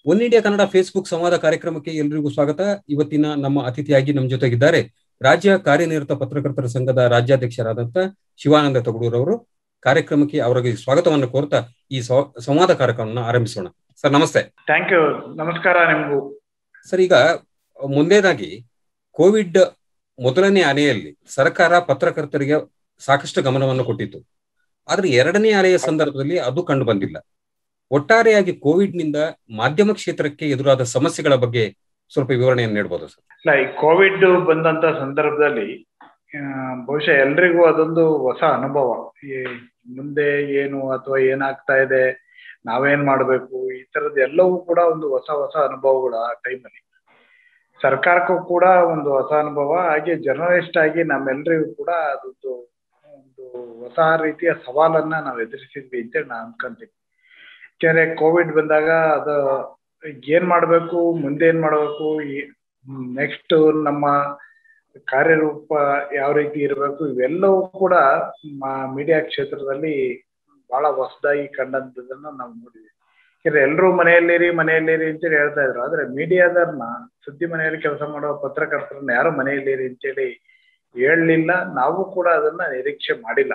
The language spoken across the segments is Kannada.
ಒನ್ ಇಂಡಿಯಾ ಕನ್ನಡ ಫೇಸ್ಬುಕ್ ಸಂವಾದ ಕಾರ್ಯಕ್ರಮಕ್ಕೆ ಎಲ್ಲರಿಗೂ ಸ್ವಾಗತ. ಇವತ್ತಿನ ನಮ್ಮ ಅತಿಥಿಯಾಗಿ ನಮ್ಮ ಜೊತೆಗಿದ್ದಾರೆ ರಾಜ್ಯ ಕಾರ್ಯನಿರತ ಪತ್ರಕರ್ತರ ಸಂಘದ ರಾಜ್ಯಾಧ್ಯಕ್ಷರಾದಂಥ ಶಿವಾನಂದ ತಗಡೂರವರು. ಕಾರ್ಯಕ್ರಮಕ್ಕೆ ಅವರಿಗೆ ಸ್ವಾಗತವನ್ನು ಕೋರ್ತಾ ಈ ಸಂವಾದ ಕಾರ್ಯಕ್ರಮವನ್ನು ಆರಂಭಿಸೋಣ. ಸರ್ ನಮಸ್ತೆ. Thank you. ನಮಸ್ಕಾರ ನಿಮಗೂ. ಸರ್, ಈಗ ಮುಂದೇದಾಗಿ ಕೋವಿಡ್ ಮೊದಲನೇ ಅಲೆಯಲ್ಲಿ ಸರ್ಕಾರ ಪತ್ರಕರ್ತರಿಗೆ ಸಾಕಷ್ಟು ಗಮನವನ್ನು ಕೊಟ್ಟಿತ್ತು. ಆದ್ರೆ ಎರಡನೇ ಅಲೆಯ ಸಂದರ್ಭದಲ್ಲಿ ಅದು ಕಂಡು ಬಂದಿಲ್ಲ. ಒಟ್ಟಾರೆಯಾಗಿ ಕೋವಿಡ್ ನಿಂದ ಮಾಧ್ಯಮ ಕ್ಷೇತ್ರಕ್ಕೆ ಎದುರಾದ ಸಮಸ್ಯೆಗಳ ಬಗ್ಗೆ ಸ್ವಲ್ಪ ವಿವರಣೆಯನ್ನು ನೀಡಬಹುದು ಸರ್? ಇಲ್ಲ, ಈ ಕೋವಿಡ್ ಬಂದಂತ ಸಂದರ್ಭದಲ್ಲಿ ಬಹುಶಃ ಎಲ್ರಿಗೂ ಅದೊಂದು ಹೊಸ ಅನುಭವ. ಈ ಮುಂದೆ ಏನು ಅಥವಾ ಏನಾಗ್ತಾ ಇದೆ, ನಾವೇನ್ ಮಾಡ್ಬೇಕು, ಈ ತರದ್ ಎಲ್ಲವೂ ಕೂಡ ಒಂದು ಹೊಸ ಅನುಭವಗಳು ಆ ಟೈಮಲ್ಲಿ. ಸರ್ಕಾರಕ್ಕೂ ಕೂಡ ಒಂದು ಹೊಸ ಅನುಭವ, ಹಾಗೆ ಜರ್ನಲಿಸ್ಟ್ ಆಗಿ ನಮ್ಮೆಲ್ಲರಿಗೂ ಕೂಡ ಅದೊಂದು ಒಂದು ಹೊಸ ರೀತಿಯ ಸವಾಲನ್ನ ನಾವು ಎದುರಿಸಿದ್ವಿ ಅಂತೇಳಿ ನಾನು ಅನ್ಕೊಂತೀನಿ. ಯಾಕೆಂದ್ರೆ ಕೋವಿಡ್ ಬಂದಾಗ ಅದು ಏನ್ ಮಾಡ್ಬೇಕು, ಮುಂದೆ ಏನ್ ಮಾಡ್ಬೇಕು, ನೆಕ್ಸ್ಟ್ ನಮ್ಮ ಕಾರ್ಯರೂಪ ಯಾವ ರೀತಿ ಇರಬೇಕು, ಇವೆಲ್ಲವೂ ಕೂಡ ಮೀಡಿಯಾ ಕ್ಷೇತ್ರದಲ್ಲಿ ಬಹಳ ಹೊಸದಾಗಿ ಕಂಡಂತದನ್ನ ನಾವು ನೋಡಿದ್ವಿ. ಯಾಕಂದ್ರೆ ಎಲ್ರೂ ಮನೆಯಲ್ಲಿರಿ ಅಂತೇಳಿ ಹೇಳ್ತಾ ಇದ್ರು. ಆದ್ರೆ ಮೀಡಿಯಾದವ್ರನ್ನ, ಸುದ್ದಿ ಮನೆಯಲ್ಲಿ ಕೆಲಸ ಮಾಡುವ ಪತ್ರಕರ್ತರನ್ನ ಯಾರು ಮನೆಯಲ್ಲಿರಿ ಅಂತೇಳಿ ಹೇಳಲಿಲ್ಲ. ನಾವು ಕೂಡ ಅದನ್ನ ನಿರೀಕ್ಷೆ ಮಾಡಿಲ್ಲ.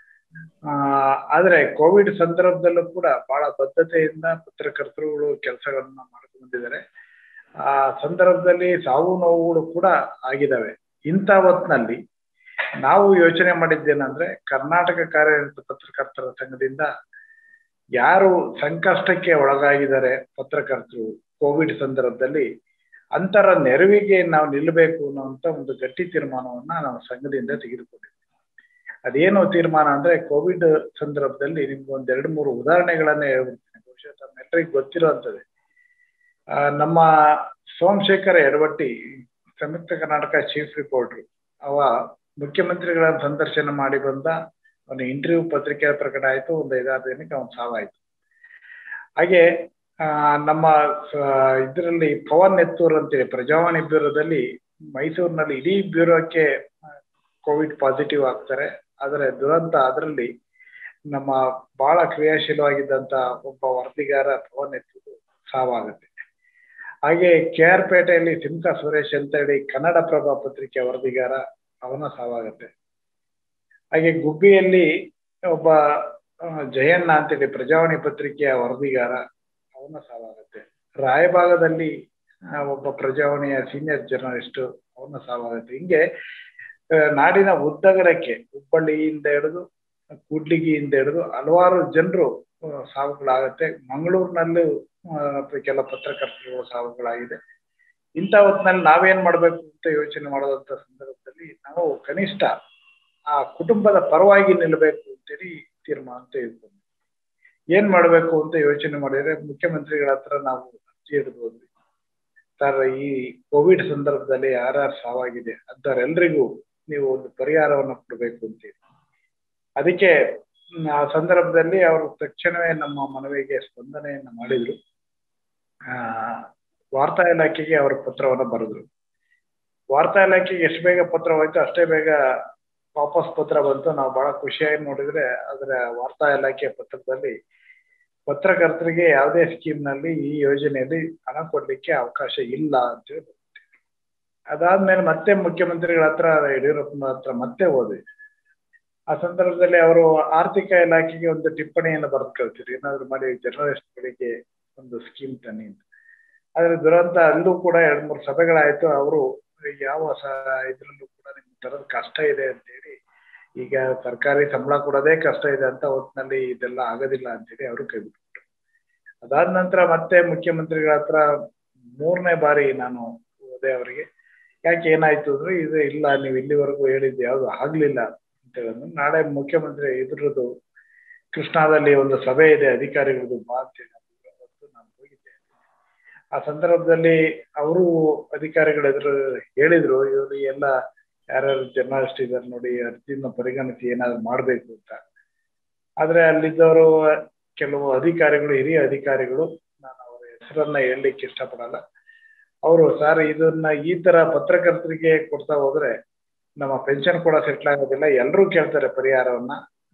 ಆದ್ರೆ ಕೋವಿಡ್ ಸಂದರ್ಭದಲ್ಲೂ ಕೂಡ ಬಹಳ ಬದ್ಧತೆಯಿಂದ ಪತ್ರಕರ್ತರುಗಳು ಕೆಲಸಗಳನ್ನ ಮಾಡ್ಕೊಂಡು ಬಂದಿದ್ದಾರೆ. ಆ ಸಂದರ್ಭದಲ್ಲಿ ಸಾವು ನೋವುಗಳು ಕೂಡ ಆಗಿದ್ದಾವೆ. ಇಂಥ ಹೊತ್ತಿನಲ್ಲಿ ನಾವು ಯೋಚನೆ ಮಾಡಿದ್ದೇನಂದ್ರೆ, ಕರ್ನಾಟಕ ಕಾರ್ಯನಿರತ ಪತ್ರಕರ್ತರ ಸಂಘದಿಂದ ಯಾರು ಸಂಕಷ್ಟಕ್ಕೆ ಒಳಗಾಗಿದ್ದಾರೆ ಪತ್ರಕರ್ತರು ಕೋವಿಡ್ ಸಂದರ್ಭದಲ್ಲಿ, ಅಂತರ ನೆರವಿಗೆ ನಾವು ನಿಲ್ಲಬೇಕು ಅನ್ನುವಂತ ಒಂದು ಗಟ್ಟಿ ತೀರ್ಮಾನವನ್ನ ನಾವು ಸಂಘದಿಂದ ತೆಗೆದುಕೊಂಡಿದ್ವಿ. ಅದೇನು ತೀರ್ಮಾನ ಅಂದ್ರೆ, ಕೋವಿಡ್ ಸಂದರ್ಭದಲ್ಲಿ ನಿಮ್ಗೆ ಒಂದ್ 2-3 ಉದಾಹರಣೆಗಳನ್ನೇ ಹೇಳ್ಬಿಡ್ತೀನಿ. ಬಹುಶಃ ತಮ್ಮೆಲ್ಲರಿಗೂ ಗೊತ್ತಿರುವಂತದ್ದೇ. ನಮ್ಮ ಸೋಮಶೇಖರ ಯಡವಟ್ಟಿ, ಸಂಯುಕ್ತ ಕರ್ನಾಟಕ ಚೀಫ್ ರಿಪೋರ್ಟರ್, ಅವ ಮುಖ್ಯಮಂತ್ರಿಗಳ ಸಂದರ್ಶನ ಮಾಡಿ ಬಂದ. ಅವನ ಇಂಟರ್ವ್ಯೂ ಪತ್ರಿಕೆ ಪ್ರಕಟ ಆಯ್ತು. ಒಂದು 5-6 ದಿನಕ್ಕೆ ಅವನ್ ಸಾವಾಯ್ತು. ಹಾಗೆ ನಮ್ಮ ಇದರಲ್ಲಿ ಪವನ್ ನೆತ್ತೂರ್ ಅಂತೇಳಿ ಪ್ರಜಾವಾಣಿ ಬ್ಯೂರೋದಲ್ಲಿ, ಮೈಸೂರಿನಲ್ಲಿ ಇಡೀ ಬ್ಯೂರೋಕ್ಕೆ ಕೋವಿಡ್ ಪಾಸಿಟಿವ್ ಆಗ್ತಾರೆ. ಆದರೆ ದುರಂತ, ಅದರಲ್ಲಿ ನಮ್ಮ ಬಹಳ ಕ್ರಿಯಾಶೀಲವಾಗಿದ್ದಂತ ಒಬ್ಬ ವರದಿಗಾರ ಪವನ್ ನೆತ್ತೂರು ಸಾವಾಗುತ್ತೆ. ಹಾಗೆ KR ಪೇಟೆಯಲ್ಲಿ ಸಿಂಕ ಸುರೇಶ್ ಅಂತ ಹೇಳಿ ಕನ್ನಡಪ್ರಭ ಪತ್ರಿಕೆ ವರದಿಗಾರ, ಅವನ ಸಾವಾಗತ್ತೆ. ಹಾಗೆ ಗುಬ್ಬಿಯಲ್ಲಿ ಒಬ್ಬ ಜಯಣ್ಣ ಅಂತೇಳಿ ಪ್ರಜಾವಾಣಿ ಪತ್ರಿಕೆಯ ವರದಿಗಾರ, ಅವನ ಸಾವಾಗತ್ತೆ. ರಾಯಭಾಗದಲ್ಲಿ ಒಬ್ಬ ಪ್ರಜಾವಾಣಿಯ ಸೀನಿಯರ್ ಜರ್ನಲಿಸ್ಟ್, ಅವನ ಸಾವಾಗತ್ತೆ. ಹಿಂಗೆ ನಾಡಿನ ಉದ್ದಗಲಕ್ಕೆ ಹುಬ್ಬಳ್ಳಿಯಿಂದ ಹಿಡಿದು ಕೂಡ್ಲಿಗಿಯಿಂದ ಹಿಡಿದು ಹಲವಾರು ಜನರು ಸಾವುಗಳಾಗತ್ತೆ. ಮಂಗಳೂರಿನಲ್ಲೂ ಕೆಲ ಪತ್ರಕರ್ತರು ಸಾವುಗಳಾಗಿದೆ. ಇಂಥ ಹೊತ್ತಿನಲ್ಲಿ ನಾವೇನ್ ಮಾಡ್ಬೇಕು ಅಂತ ಯೋಚನೆ ಮಾಡೋದಂತ ಸಂದರ್ಭದಲ್ಲಿ, ನಾವು ಕನಿಷ್ಠ ಆ ಕುಟುಂಬದ ಪರವಾಗಿ ನಿಲ್ಲಬೇಕು ಅಂತೇಳಿ ತೀರ್ಮಾನ ತೆಗೆದುಕೊಂಡ್ವಿ. ಏನ್ ಮಾಡ್ಬೇಕು ಅಂತ ಯೋಚನೆ ಮಾಡಿದ್ರೆ, ಮುಖ್ಯಮಂತ್ರಿಗಳ ಹತ್ರ ನಾವು ಅರ್ಜಿ ಹಿಡಿದು ಹೋದ್ವಿ. ಸರ್, ಈ ಕೋವಿಡ್ ಸಂದರ್ಭದಲ್ಲಿ ಯಾರ್ಯಾರು ಸಾವಾಗಿದೆ ಅಂಥವ್ರೆಲ್ರಿಗೂ ನೀವು ಒಂದು ಪರಿಹಾರವನ್ನು ಕೊಡಬೇಕು ಅಂತೇಳಿ. ಅದಕ್ಕೆ ಆ ಸಂದರ್ಭದಲ್ಲಿ ಅವರು ತಕ್ಷಣವೇ ನಮ್ಮ ಮನವಿಗೆ ಸ್ಪಂದನೆಯನ್ನ ಮಾಡಿದ್ರು. ವಾರ್ತಾ ಇಲಾಖೆಗೆ ಅವರ ಪತ್ರವನ್ನು ಬರೆದ್ರು. ವಾರ್ತಾ ಇಲಾಖೆಗೆ ಎಷ್ಟು ಬೇಗ ಪತ್ರ ಹೋಯ್ತು ಅಷ್ಟೇ ಬೇಗ ವಾಪಸ್ ಪತ್ರ ಬಂತು. ನಾವು ಬಹಳ ಖುಷಿಯಾಗಿ ನೋಡಿದ್ರೆ, ಅದರ ವಾರ್ತಾ ಇಲಾಖೆಯ ಪತ್ರದಲ್ಲಿ ಪತ್ರಕರ್ತರಿಗೆ ಯಾವುದೇ ಸ್ಕೀಮ್ನಲ್ಲಿ ಈ ಯೋಜನೆಯಲ್ಲಿ ಹಣ ಕೊಡ್ಲಿಕ್ಕೆ ಅವಕಾಶ ಇಲ್ಲ ಅಂತೇಳಿ ಬರುತ್ತೆ. ಅದಾದ್ಮೇಲೆ ಮತ್ತೆ ಮುಖ್ಯಮಂತ್ರಿಗಳ ಹತ್ರ, ಯಡಿಯೂರಪ್ಪನ ಹತ್ರ ಮತ್ತೆ ಹೋದ್ವಿ. ಆ ಸಂದರ್ಭದಲ್ಲಿ ಅವರು ಆರ್ಥಿಕ ಇಲಾಖೆಗೆ ಒಂದು ಟಿಪ್ಪಣಿಯನ್ನು ಬರೆದು ಕಳ್ಸಿದ್ರು, ಏನಾದ್ರು ಮಾಡಿ ಜರ್ನಲಿಸ್ಟ್ಗಳಿಗೆ ಒಂದು ಸ್ಕೀಮ್ ತನ್ನಿ ಅಂತ. ಆದ್ರೆ ದುರಂತ, ಅಲ್ಲೂ ಕೂಡ 2-3 ಸಭೆಗಳಾಯ್ತು. ಅವರು ಯಾವ ಇದ್ರಲ್ಲೂ ಕೂಡ ನಿಮ್ ತರದ ಕಷ್ಟ ಇದೆ ಅಂತೇಳಿ, ಈಗ ಸರ್ಕಾರಿ ಸಂಬಳ ಕೊಡೋದೇ ಕಷ್ಟ ಇದೆ ಅಂತ ಹೊತ್ತಿನಲ್ಲಿ ಇದೆಲ್ಲ ಆಗೋದಿಲ್ಲ ಅಂತೇಳಿ ಅವರು ಕೈ ಬಿಟ್ಬಿಟ್ರು. ಅದಾದ ನಂತರ ಮತ್ತೆ ಮುಖ್ಯಮಂತ್ರಿಗಳ ಹತ್ರ 3ನೇ ಬಾರಿ ನಾನು ಹೋದೆ ಅವರಿಗೆ. ಯಾಕೆ ಏನಾಯ್ತು ಅಂದ್ರೆ, ಇದು ಇಲ್ಲ, ನೀವು ಇಲ್ಲಿವರೆಗೂ ಹೇಳಿದ್ದು ಯಾವ್ದು ಆಗ್ಲಿಲ್ಲ ಅಂತ ಹೇಳಿದ್ರು. ನಾಳೆ ಮುಖ್ಯಮಂತ್ರಿ ಇದ್ರದ್ದು ಕೃಷ್ಣಾದಲ್ಲಿ ಒಂದು ಸಭೆ ಇದೆ ಅಧಿಕಾರಿಗಳದ್ದು, ಬಾ ಅಂತೇಳಿ ನಾನು ಹೋಗಿದ್ದೆ. ಆ ಸಂದರ್ಭದಲ್ಲಿ ಅವರು ಅಧಿಕಾರಿಗಳ ಎದುರು ಹೇಳಿದ್ರು, ಇವರು ಎಲ್ಲ ಯಾರ್ಯಾರು ಜರ್ನಲಿಸ್ಟ್ ಇದ್ದಾರೆ ನೋಡಿ, ಅರ್ಜಿನ ಪರಿಗಣಿಸಿ ಏನಾದ್ರು ಮಾಡ್ಬೇಕು ಅಂತ. ಆದ್ರೆ ಅಲ್ಲಿದ್ದವರು ಕೆಲವು ಅಧಿಕಾರಿಗಳು, ಹಿರಿಯ ಅಧಿಕಾರಿಗಳು, ನಾನು ಅವರ ಹೆಸರನ್ನ ಹೇಳಲಿಕ್ಕೆ ಇಷ್ಟಪಡಲ್ಲ, ಅವರು ಸರ್ ಇದನ್ನ ಈ ತರ ಪತ್ರಕರ್ತರಿಗೆ ಕೊಡ್ತಾ ಹೋದ್ರೆ ನಮ್ಮ ಪೆನ್ಷನ್ ಕೂಡ ಸೆಟ್ಲ್ ಆಗೋದಿಲ್ಲ, ಎಲ್ಲರೂ ಕೇಳ್ತಾರೆ ಪರಿಹಾರವನ್ನ,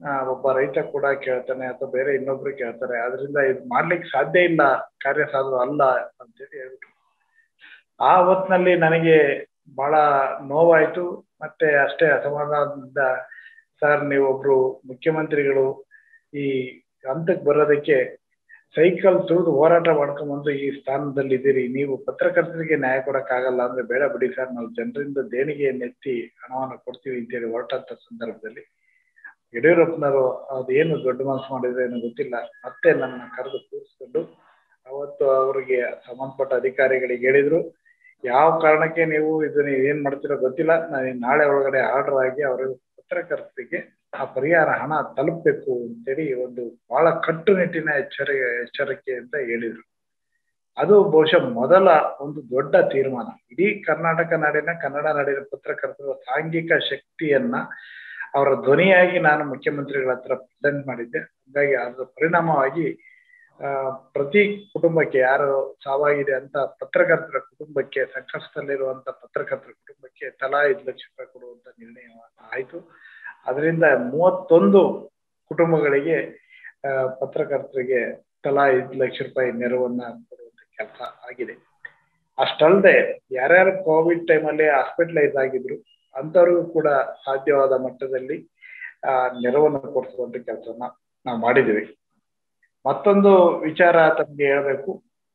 ಒಬ್ಬ ರೈತ ಕೂಡ ಕೇಳ್ತಾನೆ ಅಥವಾ ಬೇರೆ ಇನ್ನೊಬ್ರು ಕೇಳ್ತಾರೆ. ಅದರಿಂದ ಇದು ಮಾಡ್ಲಿಕ್ಕೆ ಸಾಧ್ಯ ಇಲ್ಲ, ಕಾರ್ಯ ಸಾಧು ಅಲ್ಲ ಅಂತೇಳಿ ಹೇಳ್ಬಿಟ್ರು. ಆ ಹೊತ್ನಲ್ಲಿ ನನಗೆ ಬಹಳ ನೋವಾಯ್ತು, ಮತ್ತೆ ಅಷ್ಟೇ ಅಸಮಾಧಾನದಿಂದ, ಸರ್ ನೀವೊಬ್ರು ಮುಖ್ಯಮಂತ್ರಿಗಳು, ಈ ಹಂತಕ್ಕೆ ಬರೋದಕ್ಕೆ ಸೈಕಲ್ ತುಳಿದು ಹೋರಾಟ ಮಾಡ್ಕೊಂಡ್ಬಂದು ಈ ಸ್ಥಾನದಲ್ಲಿ ಇದ್ದೀರಿ, ನೀವು ಪತ್ರಕರ್ತರಿಗೆ ನ್ಯಾಯ ಕೊಡಕ್ಕಾಗಲ್ಲ ಅಂದ್ರೆ ಬೇಡ ಬಿಡಿ ಸರ್, ನಾವು ಜನರಿಂದ ದೇಣಿಗೆಯನ್ನು ಎತ್ತಿ ಹಣವನ್ನು ಕೊಡ್ತೀವಿ ಅಂತೇಳಿ ಹೊರಟಂತ ಸಂದರ್ಭದಲ್ಲಿ ಯಡಿಯೂರಪ್ಪನವರು ಅದೇನು ದೊಡ್ಡ ಮನಸ್ಸು ಮಾಡಿದ್ರೆ ಏನೋ ಗೊತ್ತಿಲ್ಲ, ಮತ್ತೆ ನನ್ನ ಕರೆದು ಕೂರಿಸ್ಕೊಂಡು ಅವತ್ತು ಅವರಿಗೆ ಸಂಬಂಧಪಟ್ಟ ಅಧಿಕಾರಿಗಳಿಗೆ ಹೇಳಿದ್ರು, ಯಾವ ಕಾರಣಕ್ಕೆ ನೀವು ಇದನ್ನ ಏನ್ ಮಾಡ್ತೀರೋ ಗೊತ್ತಿಲ್ಲ, ನಾನು ನಾಳೆ ಒಳಗಡೆ ಆರ್ಡರ್ ಆಗಿ ಅವರ ಪತ್ರಕರ್ತರಿಗೆ ಆ ಪರಿಹಾರ ಹಣ ತಲುಪಬೇಕು ಅಂತೇಳಿ ಒಂದು ಬಹಳ ಕಟ್ಟುನಿಟ್ಟಿನ ಎಚ್ಚರಿಕೆ ಅಂತ ಹೇಳಿದ್ರು. ಅದು ಬಹುಶಃ ಮೊದಲ ಒಂದು ದೊಡ್ಡ ತೀರ್ಮಾನ. ಇಡೀ ಕರ್ನಾಟಕ ನಾಡಿನ ಕನ್ನಡ ನಾಡಿನ ಪತ್ರಕರ್ತರ ಸಾಂಘಿಕ ಶಕ್ತಿಯನ್ನ ಅವರ ಧ್ವನಿಯಾಗಿ ನಾನು ಮುಖ್ಯಮಂತ್ರಿಗಳ ಹತ್ರ ಪ್ರೆಸೆಂಟ್ ಮಾಡಿದ್ದೆ. ಹಾಗಾಗಿ ಅದರ ಪರಿಣಾಮವಾಗಿ ಪ್ರತಿ ಕುಟುಂಬಕ್ಕೆ, ಯಾರು ಸಾವಾಗಿದೆ ಅಂತ ಪತ್ರಕರ್ತರ ಕುಟುಂಬಕ್ಕೆ, ಸಂಕಷ್ಟದಲ್ಲಿರುವಂತ ಪತ್ರಕರ್ತರ ಕುಟುಂಬಕ್ಕೆ ತಲಾ 5 ಲಕ್ಷ ರೂಪಾಯಿ ಕೊಡುವಂತ ನಿರ್ಣಯ ಆಯ್ತು. ಅದರಿಂದ 31 ಕುಟುಂಬಗಳಿಗೆ ಪತ್ರಕರ್ತರಿಗೆ ತಲಾ 5 ಲಕ್ಷ ರೂಪಾಯಿ ನೆರವನ್ನ ಕೊಡುವಂತ ಕೆಲಸ ಆಗಿದೆ. ಅಷ್ಟಲ್ಲದೆ ಯಾರ್ಯಾರು ಕೋವಿಡ್ ಟೈಮಲ್ಲಿ ಹಾಸ್ಪಿಟಲೈಸ್ ಆಗಿದ್ರು ಅಂತವ್ರಿಗೂ ಕೂಡ ಸಾಧ್ಯವಾದ ಮಟ್ಟದಲ್ಲಿ ನೆರವನ್ನು ಕೊಡಿಸುವಂತ ಕೆಲಸವನ್ನ ನಾವು ಮಾಡಿದ್ವಿ. ಮತ್ತೊಂದು ವಿಚಾರ ತಮಗೆ ಹೇಳ್ಬೇಕು,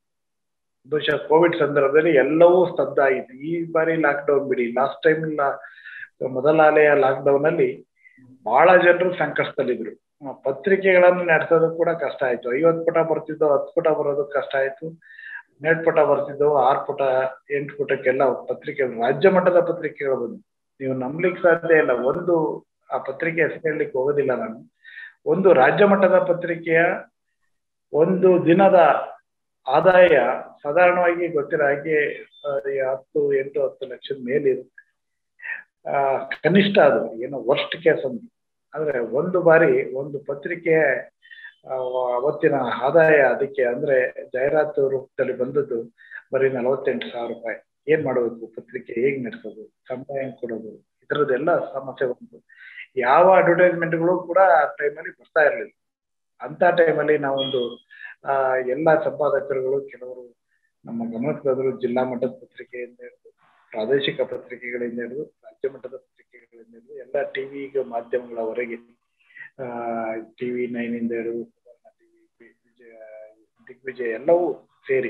ಬಹುಶಃ ಕೋವಿಡ್ ಸಂದರ್ಭದಲ್ಲಿ ಎಲ್ಲವೂ ಸ್ತಬ್ಧ ಆಯಿತು. ಈ ಬಾರಿ ಲಾಕ್ಡೌನ್ ಬಿಡಿ, ಲಾಸ್ಟ್ ಟೈಮ್ ಮೊದಲ ಅಲೆಯ ಲಾಕ್ಡೌನ್ ಅಲ್ಲಿ ಬಹಳ ಜನರು ಸಂಕಷ್ಟದಲ್ಲಿದ್ರು. ಪತ್ರಿಕೆಗಳನ್ನು ನಡೆಸೋದು ಕೂಡ ಕಷ್ಟ ಆಯ್ತು. 50 ಪುಟ ಬರ್ತಿದ್ದವು 10 ಪುಟ ಬರೋದು ಕಷ್ಟ ಆಯ್ತು. 12 ಪುಟ ಬರ್ತಿದ್ದವು 6 ಪುಟ 8 ಪುಟಕ್ಕೆಲ್ಲ ಪತ್ರಿಕೆ, ರಾಜ್ಯ ಮಟ್ಟದ ಪತ್ರಿಕೆಗಳು ಬಂದು, ನೀವು ನಂಬಲಿಕ್ಕೆ ಸಾಧ್ಯ ಇಲ್ಲ. ಒಂದು ಆ ಪತ್ರಿಕೆ ಹೆಸರು ಹೇಳಲಿಕ್ಕೆ ಹೋಗೋದಿಲ್ಲ ನಾನು, ಒಂದು ರಾಜ್ಯ ಮಟ್ಟದ ಪತ್ರಿಕೆಯ ಒಂದು ದಿನದ ಆದಾಯ ಸಾಧಾರಣವಾಗಿ ಗೊತ್ತಿರೋ ಹಾಗೆ 10 ಲಕ್ಷದ ಮೇಲಿರುತ್ತೆ. ಕನಿಷ್ಠ ಅದು ಏನೋ ವರ್ಸ್ಟ್ ಕೇಸ್ ಅಂತ. ಆದ್ರೆ ಒಂದು ಬಾರಿ ಒಂದು ಪತ್ರಿಕೆ ಅವತ್ತಿನ ಆದಾಯ ಅದಕ್ಕೆ ಅಂದ್ರೆ ಜಾಹೀರಾತು ರೂಪದಲ್ಲಿ ಬಂದದ್ದು ಬರೀ 48,000 ರೂಪಾಯಿ. ಏನ್ ಮಾಡಬೇಕು, ಪತ್ರಿಕೆ ಹೇಗ್ ನಡೆಸೋದು, ಸಂಬಳ ಹೆಂಗ್ ಕೊಡೋದು, ಇದರದ್ದೆಲ್ಲ ಸಮಸ್ಯೆ ಬಂತು. ಯಾವ ಅಡ್ವರ್ಟೈಸ್ಮೆಂಟ್ಗಳು ಕೂಡ ಆ ಟೈಮಲ್ಲಿ ಬರ್ತಾ ಇರ್ಲಿಲ್ಲ. ಅಂತ ಟೈಮಲ್ಲಿ ನಾವೊಂದು ಎಲ್ಲಾ ಸಂಪಾದಕರುಗಳು ಕೆಲವರು ನಮ್ಮ ಗಮನಕ್ಕೆ ಬಂದ್ರು. ಜಿಲ್ಲಾ ಮಟ್ಟದ ಪತ್ರಿಕೆಯಿಂದ ಹಿಡಿದು, ಪ್ರಾದೇಶಿಕ ಪತ್ರಿಕೆಗಳಿಂದ ಹಿಡಿದು, ರಾಜ್ಯ ಮಟ್ಟದ ಪತ್ರಿಕೆಗಳಿಂದ ಹಿಡಿದು, ಎಲ್ಲ ಟಿವಿ ಮಾಧ್ಯಮಗಳವರೆಗೆ, TV9 ಇಂದ ಹಿಡಿದು ದಿಗ್ವಿಜಯ ಎಲ್ಲವೂ ಸೇರಿ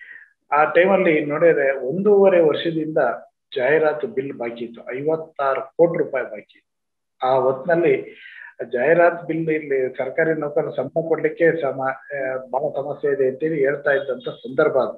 ಆ ಟೈಮಲ್ಲಿ ನೋಡಿದ್ರೆ 1.5 ವರ್ಷದಿಂದ ಜಾಹೀರಾತು ಬಿಲ್ ಬಾಕಿ ಇತ್ತು, 56 ಕೋಟಿ ರೂಪಾಯಿ ಬಾಕಿ. ಆ ಹೊತ್ತಿನಲ್ಲಿ ಜಾಹೀರಾತು ಬಿಲ್ ಇಲ್ಲಿ ಸರ್ಕಾರಿ ನೌಕರರು ಸಂಬಳ ಕೊಡ್ಲಿಕ್ಕೆ ಬಹಳ ಸಮಸ್ಯೆ ಇದೆ ಅಂತೇಳಿ ಹೇಳ್ತಾ ಇದ್ದಂತ ಸಂದರ್ಭ ಅದು.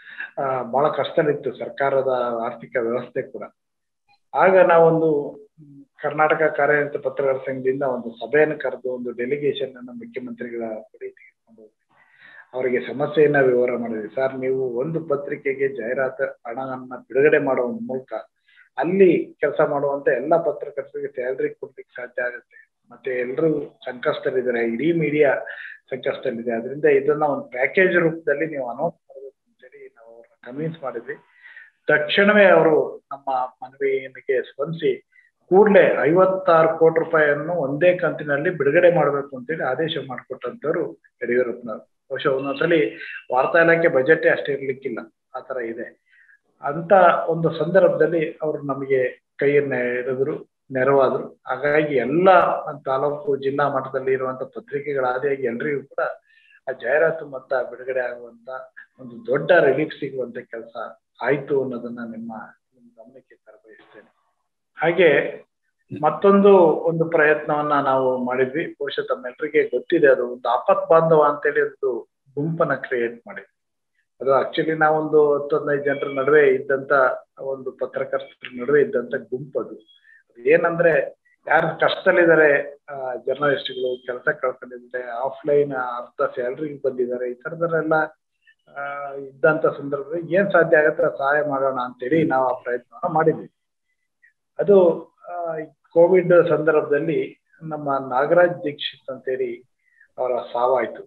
ಬಹಳ ಕಷ್ಟದಲ್ಲಿತ್ತು ಸರ್ಕಾರದ ಆರ್ಥಿಕ ವ್ಯವಸ್ಥೆ ಕೂಡ. ಆಗ ನಾವೊಂದು ಕರ್ನಾಟಕ ಕಾರ್ಯನಿರತ ಪತ್ರಕರ್ತರ ಸಂಘದಿಂದ ಒಂದು ಸಭೆಯನ್ನು ಕರೆದು ಒಂದು ಡೆಲಿಗೇಷನ್ ಅನ್ನು ಮುಖ್ಯಮಂತ್ರಿಗಳ ಬಳಿ ತೆಗೆದುಕೊಂಡು ಹೋಗಿ ಅವರಿಗೆ ಸಮಸ್ಯೆಯನ್ನ ವಿವರ ಮಾಡಿದ್ವಿ. ಸರ್, ನೀವು ಒಂದು ಪತ್ರಿಕೆಗೆ ಜಾಹೀರಾತು ಹಣವನ್ನ ಬಿಡುಗಡೆ ಮಾಡುವ ಮೂಲಕ ಅಲ್ಲಿ ಕೆಲಸ ಮಾಡುವಂತ ಎಲ್ಲಾ ಪತ್ರಕರ್ತರಿಗೆ ಸ್ಯಾಲರಿ ಕೊಡ್ಲಿಕ್ಕೆ ಸಾಧ್ಯ ಆಗುತ್ತೆ. ಮತ್ತೆ ಎಲ್ಲರೂ ಸಂಕಷ್ಟದಲ್ಲಿದ್ದಾರೆ, ಇಡೀ ಮೀಡಿಯಾ ಸಂಕಷ್ಟದಲ್ಲಿದೆ. ಅದರಿಂದ ಇದನ್ನ ಒಂದು ಪ್ಯಾಕೇಜ್ ರೂಪದಲ್ಲಿ ನೀವು ಅನೌನ್ಸ್ ಮಾಡಬೇಕು ಅಂತೇಳಿ ನಾವು ಅವ್ರನ್ನ ಕನ್ವಿನ್ಸ್ ಮಾಡಿದ್ವಿ. ತಕ್ಷಣವೇ ಅವರು ನಮ್ಮ ಮನವಿಗೆ ಸ್ಪಂದಿಸಿ ಕೂಡಲೇ 56 ಕೋಟಿ ರೂಪಾಯಿಯನ್ನು ಒಂದೇ ಕಂತಿನಲ್ಲಿ ಬಿಡುಗಡೆ ಮಾಡಬೇಕು ಅಂತೇಳಿ ಆದೇಶ ಮಾಡಿಕೊಟ್ಟಂತವ್ರು ಯಡಿಯೂರಪ್ಪನವರು. ಬಹುಶಃ ಒಂದೊಂದ್ಸಲಿ ವಾರ್ತಾ ಇಲಾಖೆ ಬಜೆಟ್ ಅಷ್ಟೇ ಇರ್ಲಿಕ್ಕಿಲ್ಲ, ಆತರ ಇದೆ. ಅಂತ ಒಂದು ಸಂದರ್ಭದಲ್ಲಿ ಅವರು ನಮಗೆ ಕೈಯನ್ನ ಹಿಡಿದ್ರು, ನೆರವಾದ್ರು. ಹಾಗಾಗಿ ಎಲ್ಲ ತಾಲೂಕು ಜಿಲ್ಲಾ ಮಟ್ಟದಲ್ಲಿ ಇರುವಂತ ಪತ್ರಿಕೆಗಳ ಆದಿಯಾಗಿ ಎಲ್ರಿಗೂ ಕೂಡ ಆ ಜಾಹೀರಾತು ಮೊತ್ತ ಬಿಡುಗಡೆ ಆಗುವಂತ ಒಂದು ದೊಡ್ಡ ರಿಲೀಫ್ ಸಿಗುವಂತ ಕೆಲಸ ಆಯ್ತು ಅನ್ನೋದನ್ನ ನಿಮ್ಮ ಗಮನಕ್ಕೆ ತರಬಯಸ್ತೇನೆ. ಹಾಗೆ ಮತ್ತೊಂದು ಪ್ರಯತ್ನವನ್ನ ನಾವು ಮಾಡಿದ್ವಿ. ಬಹುಶಃ ತಮ್ಮೆಲ್ಲರಿಗೆ ಗೊತ್ತಿದೆ, ಅದು ಒಂದು ಆಪತ್ ಬಾಂಧವ ಅಂತೇಳಿ ಒಂದು ಗುಂಪನ್ನ ಕ್ರಿಯೇಟ್ ಮಾಡಿದ್ವಿ. ಅದು ಆಕ್ಚುಲಿ ನಾವೊಂದು 10-15 ಜನರ ನಡುವೆ ಇದ್ದಂತ ಒಂದು ಪತ್ರಕರ್ತರ ನಡುವೆ ಇದ್ದಂತ ಗುಂಪು ಅದು. ಏನಂದ್ರೆ ಯಾರು ಕಷ್ಟದಲ್ಲಿದ್ದಾರೆ, ಜರ್ನಲಿಸ್ಟ್ಗಳು ಕೆಲಸ ಕಳ್ಕೊಂಡಿದ್ದಾರೆ, ಆಫ್ಲೈನ್ ಅರ್ಧ ಸ್ಯಾಲ್ರಿಗೆ ಬಂದಿದ್ದಾರೆ, ಈ ತರದರೆಲ್ಲ ಇದ್ದಂತ ಸಂದರ್ಭದಲ್ಲಿ ಏನ್ ಸಾಧ್ಯ ಆಗತ್ತೆ ಸಹಾಯ ಮಾಡೋಣ ಅಂತೇಳಿ ನಾವು ಆ ಪ್ರಯತ್ನವನ್ನ ಮಾಡಿದ್ವಿ. ಅದು ಕೋವಿಡ್ ಸಂದರ್ಭದಲ್ಲಿ ನಮ್ಮ ನಾಗರಾಜ್ ದೀಕ್ಷಿತ್ ಅಂತೇಳಿ ಅವರ ಸಾವಾಯ್ತು.